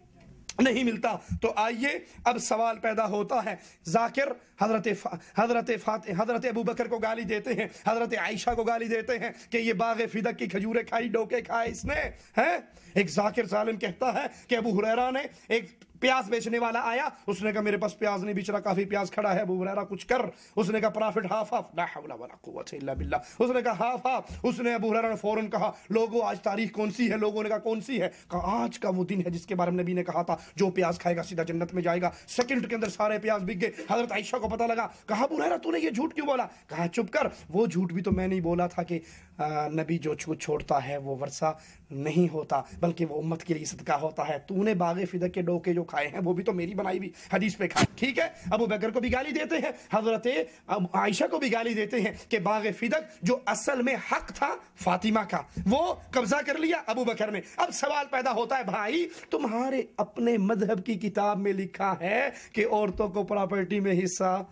نہیں ملتا. تو آئیے اب سوال پیدا ہوتا ہے, ذاکر حضرت حضرت فاتح حضرت ابو بکر کو گالی دیتے ہیں, حضرت عائشہ کو گالی دیتے ہیں کہ یہ باغ فدق کی کھجوریں کھائی, ڈوکے کھائے اس نے, ہیں. ایک ذاکر ظالم کہتا ہے کہ ابو ہریرہ نے, ایک پیاز بیچنے والا آیا, اس نے کہا میرے پاس پیاز نہیں بیچ رہا, کافی پیاز کھڑا ہے, ابو ہریرہ کچھ کر. اس نے کہا پرافٹ ہاف ہاف, لا حول ولا قوت الا باللہ. اس نے کہا ہاف ہاف. اس نے ابو ہریرہ نے فوراً کہا لوگوں آج تاریخ کون سی ہے؟ لوگوں نے کہا کون سی ہے؟ کہا آج کا وہ دن ہے جس کے بارے میں نبی نے کہا تھا جو پیاز کھائے گا سیدھا جنت میں جائے گا. سیکنڈ کے اندر سارے پیاز بک گئے. حضرت عائشہ کو پتہ لگا, کہا ابو ہریرہ تو نے یہ جھوٹ کیوں بولا؟ کہا چپ کر, وہ جھوٹ بھی تو میں نہیں بولا تھا کہ نبی جو چھوڑتا ہے وہ ورثہ نہیں ہوتا بلکہ وہ امت کے لیے صدقہ ہوتا ہے. تو نے باغ فدق کے ڈوکے جو کھائے ہیں وہ بھی تو میری بنائی ہوئی حدیث پہ کھائے. ٹھیک ہے, ابو بکر کو بھی گالی دیتے ہیں, حضرت عائشہ کو بھی گالی دیتے ہیں کہ باغ فدق جو اصل میں حق تھا فاطمہ کا وہ قبضہ کر لیا ابو بکر نے. اب سوال پیدا ہوتا ہے, بھائی تمہارے اپنے مذہب کی کتاب میں لکھا ہے کہ عورتوں کو پراپرٹی میں حصہ,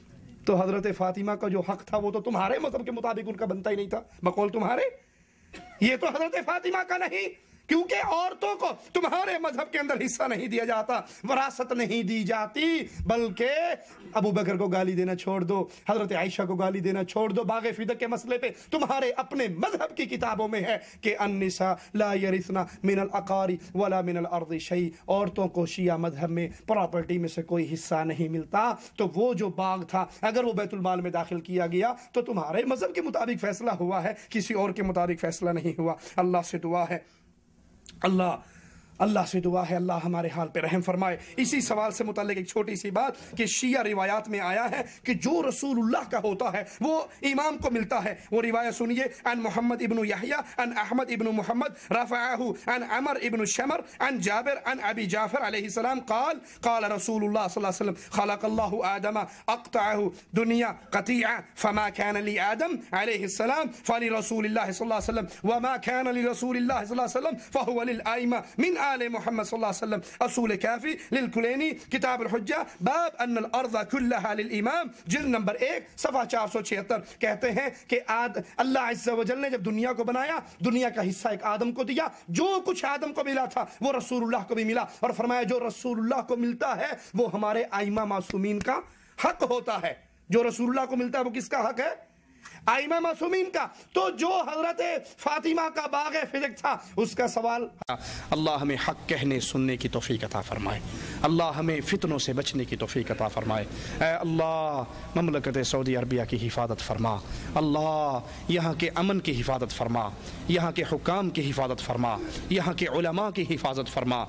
تو حضرت فاطمہ کا جو حق تھا وہ تو تمہارے مذہب کے مطابق ان کا بنتا ہی نہیں تھا بقول تمہارے. یہ تو حضرت فاطمہ کا نہیں, کیونکہ عورتوں کو تمہارے مذہب کے اندر حصہ نہیں دیا جاتا, وراثت نہیں دی جاتی, بلکہ ابو بکر کو گالی دینا چھوڑ دو, حضرت عائشہ کو گالی دینا چھوڑ دو. باغ فدق کے مسئلے پہ تمہارے اپنے مذہب کی کتابوں میں ہے کہ النساء لا یرثن من العقار ولا من الارض شیء, عورتوں کو شیعہ مذہب میں پراپرٹی میں سے کوئی حصہ نہیں ملتا. تو وہ جو باغ تھا اگر وہ بیت المال میں داخل کیا گیا تو تمہارے مذہب کے مطابق فیصلہ ہوا ہے, کسی اور کے مطابق فیصلہ نہیں ہوا. اللہ سے دعا ہے اللہ اللہ سے دعا ہے اللہ ہمارے حال پہ رحم فرمائے۔ اسی سوال سے متعلق ایک چھوٹی سی بات کہ شیعہ روایات میں آیا ہے کہ جو رسول اللہ کا ہوتا ہے وہ امام کو ملتا ہے۔ وہ روایت سنیے، ان محمد ابن یحییٰ ان احمد ابن محمد رفعہ ان عمر ابن شمر ان جابر ان ابی جعفر علیہ السلام قال قال رسول اللہ صلی اللہ علیہ وسلم خلق اللہ آدم اقطعہ دنیا قطیعہ فما كان لآدم علیہ السلام فلرسول اللہ صلی اللہ علیہ وسلم وما كان لرسول اللہ صلی اللہ علیہ وسلم فهو للآئمہ من آل محمد صلی اللہ علیہ وسلم۔ اصول کافی للکلینی کتاب الحجہ باب ان الارض کلها للامام جلد نمبر ایک صفحہ چار سو چھہتر کہتے ہیں کہ آد اللہ عز و جل نے جب دنیا کو بنایا دنیا کا حصہ ایک آدم کو دیا، جو کچھ آدم کو ملا تھا وہ رسول اللہ کو بھی ملا، اور فرمایا جو رسول اللہ کو ملتا ہے وہ ہمارے ائمہ معصومین کا حق ہوتا ہے۔ جو رسول اللہ کو ملتا ہے وہ کس کا حق ہے؟ ائمہ معصومین کا۔ تو جو حضرت فاطمہ کا باغ فجق تھا اس کا سوال، اللہ ہمیں حق کہنے سننے کی توفیق عطا فرمائے، اللہ ہمیں فتنوں سے بچنے کی توفیق عطا فرمائے۔ اے اللہ مملکت سعودی عربیہ کی حفاظت فرما، اللہ یہاں کے امن کی حفاظت فرما، یہاں کے حکام کی حفاظت فرما، یہاں کے علماء کی حفاظت فرما۔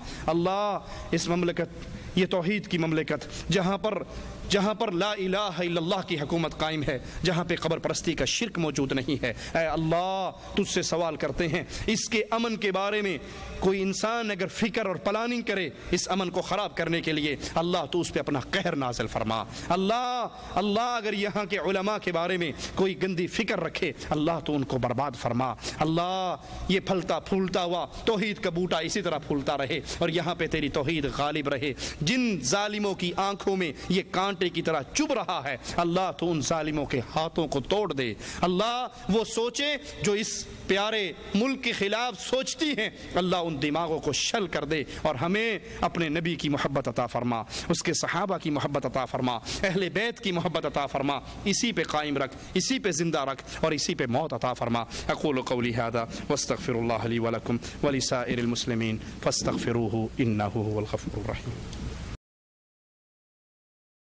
اللہ اس مملکت، یہ توحید کی مملکت جہاں پر جہاں پر لا الہ الا اللہ کی حکومت قائم ہے، جہاں پہ قبر پرستی کا شرک موجود نہیں ہے، اے اللہ تجھ سے سوال کرتے ہیں اس کے امن کے بارے میں کوئی انسان اگر فکر اور پلاننگ کرے اس امن کو خراب کرنے کے لیے، اللہ تو اس پہ اپنا قہر نازل فرما۔ اللہ اللہ اگر یہاں کے علماء کے بارے میں کوئی گندی فکر رکھے اللہ تو ان کو برباد فرما۔ اللہ یہ پھلتا پھولتا ہوا توحید کا بوٹا اسی طرح پھولتا رہے اور یہاں پہ تیری توحید غالب رہے۔ جن ظالموں کی آنکھوں میں یہ کانٹے کی طرح چبھ رہا ہے اللہ تو ان ظالموں کے ہاتھوں کو توڑ دے۔ اللہ وہ سوچیں جو اس پیارے ملک کے خلاف سوچتی ہیں اللہ ان دماغوں کو شل کر دے، اور ہمیں اپنے نبی کی محبت عطا فرما، اس کے صحابہ کی محبت عطا فرما، اہل بیت کی محبت عطا فرما، اسی پہ قائم رکھ، اسی پہ زندہ رکھ اور اسی پہ موت عطا فرما۔ اقول قولی ھذا واستغفر اللہ لی ولکم ولسائر المسلمین فاستغفروہ انہ هو الغفور الرحیم۔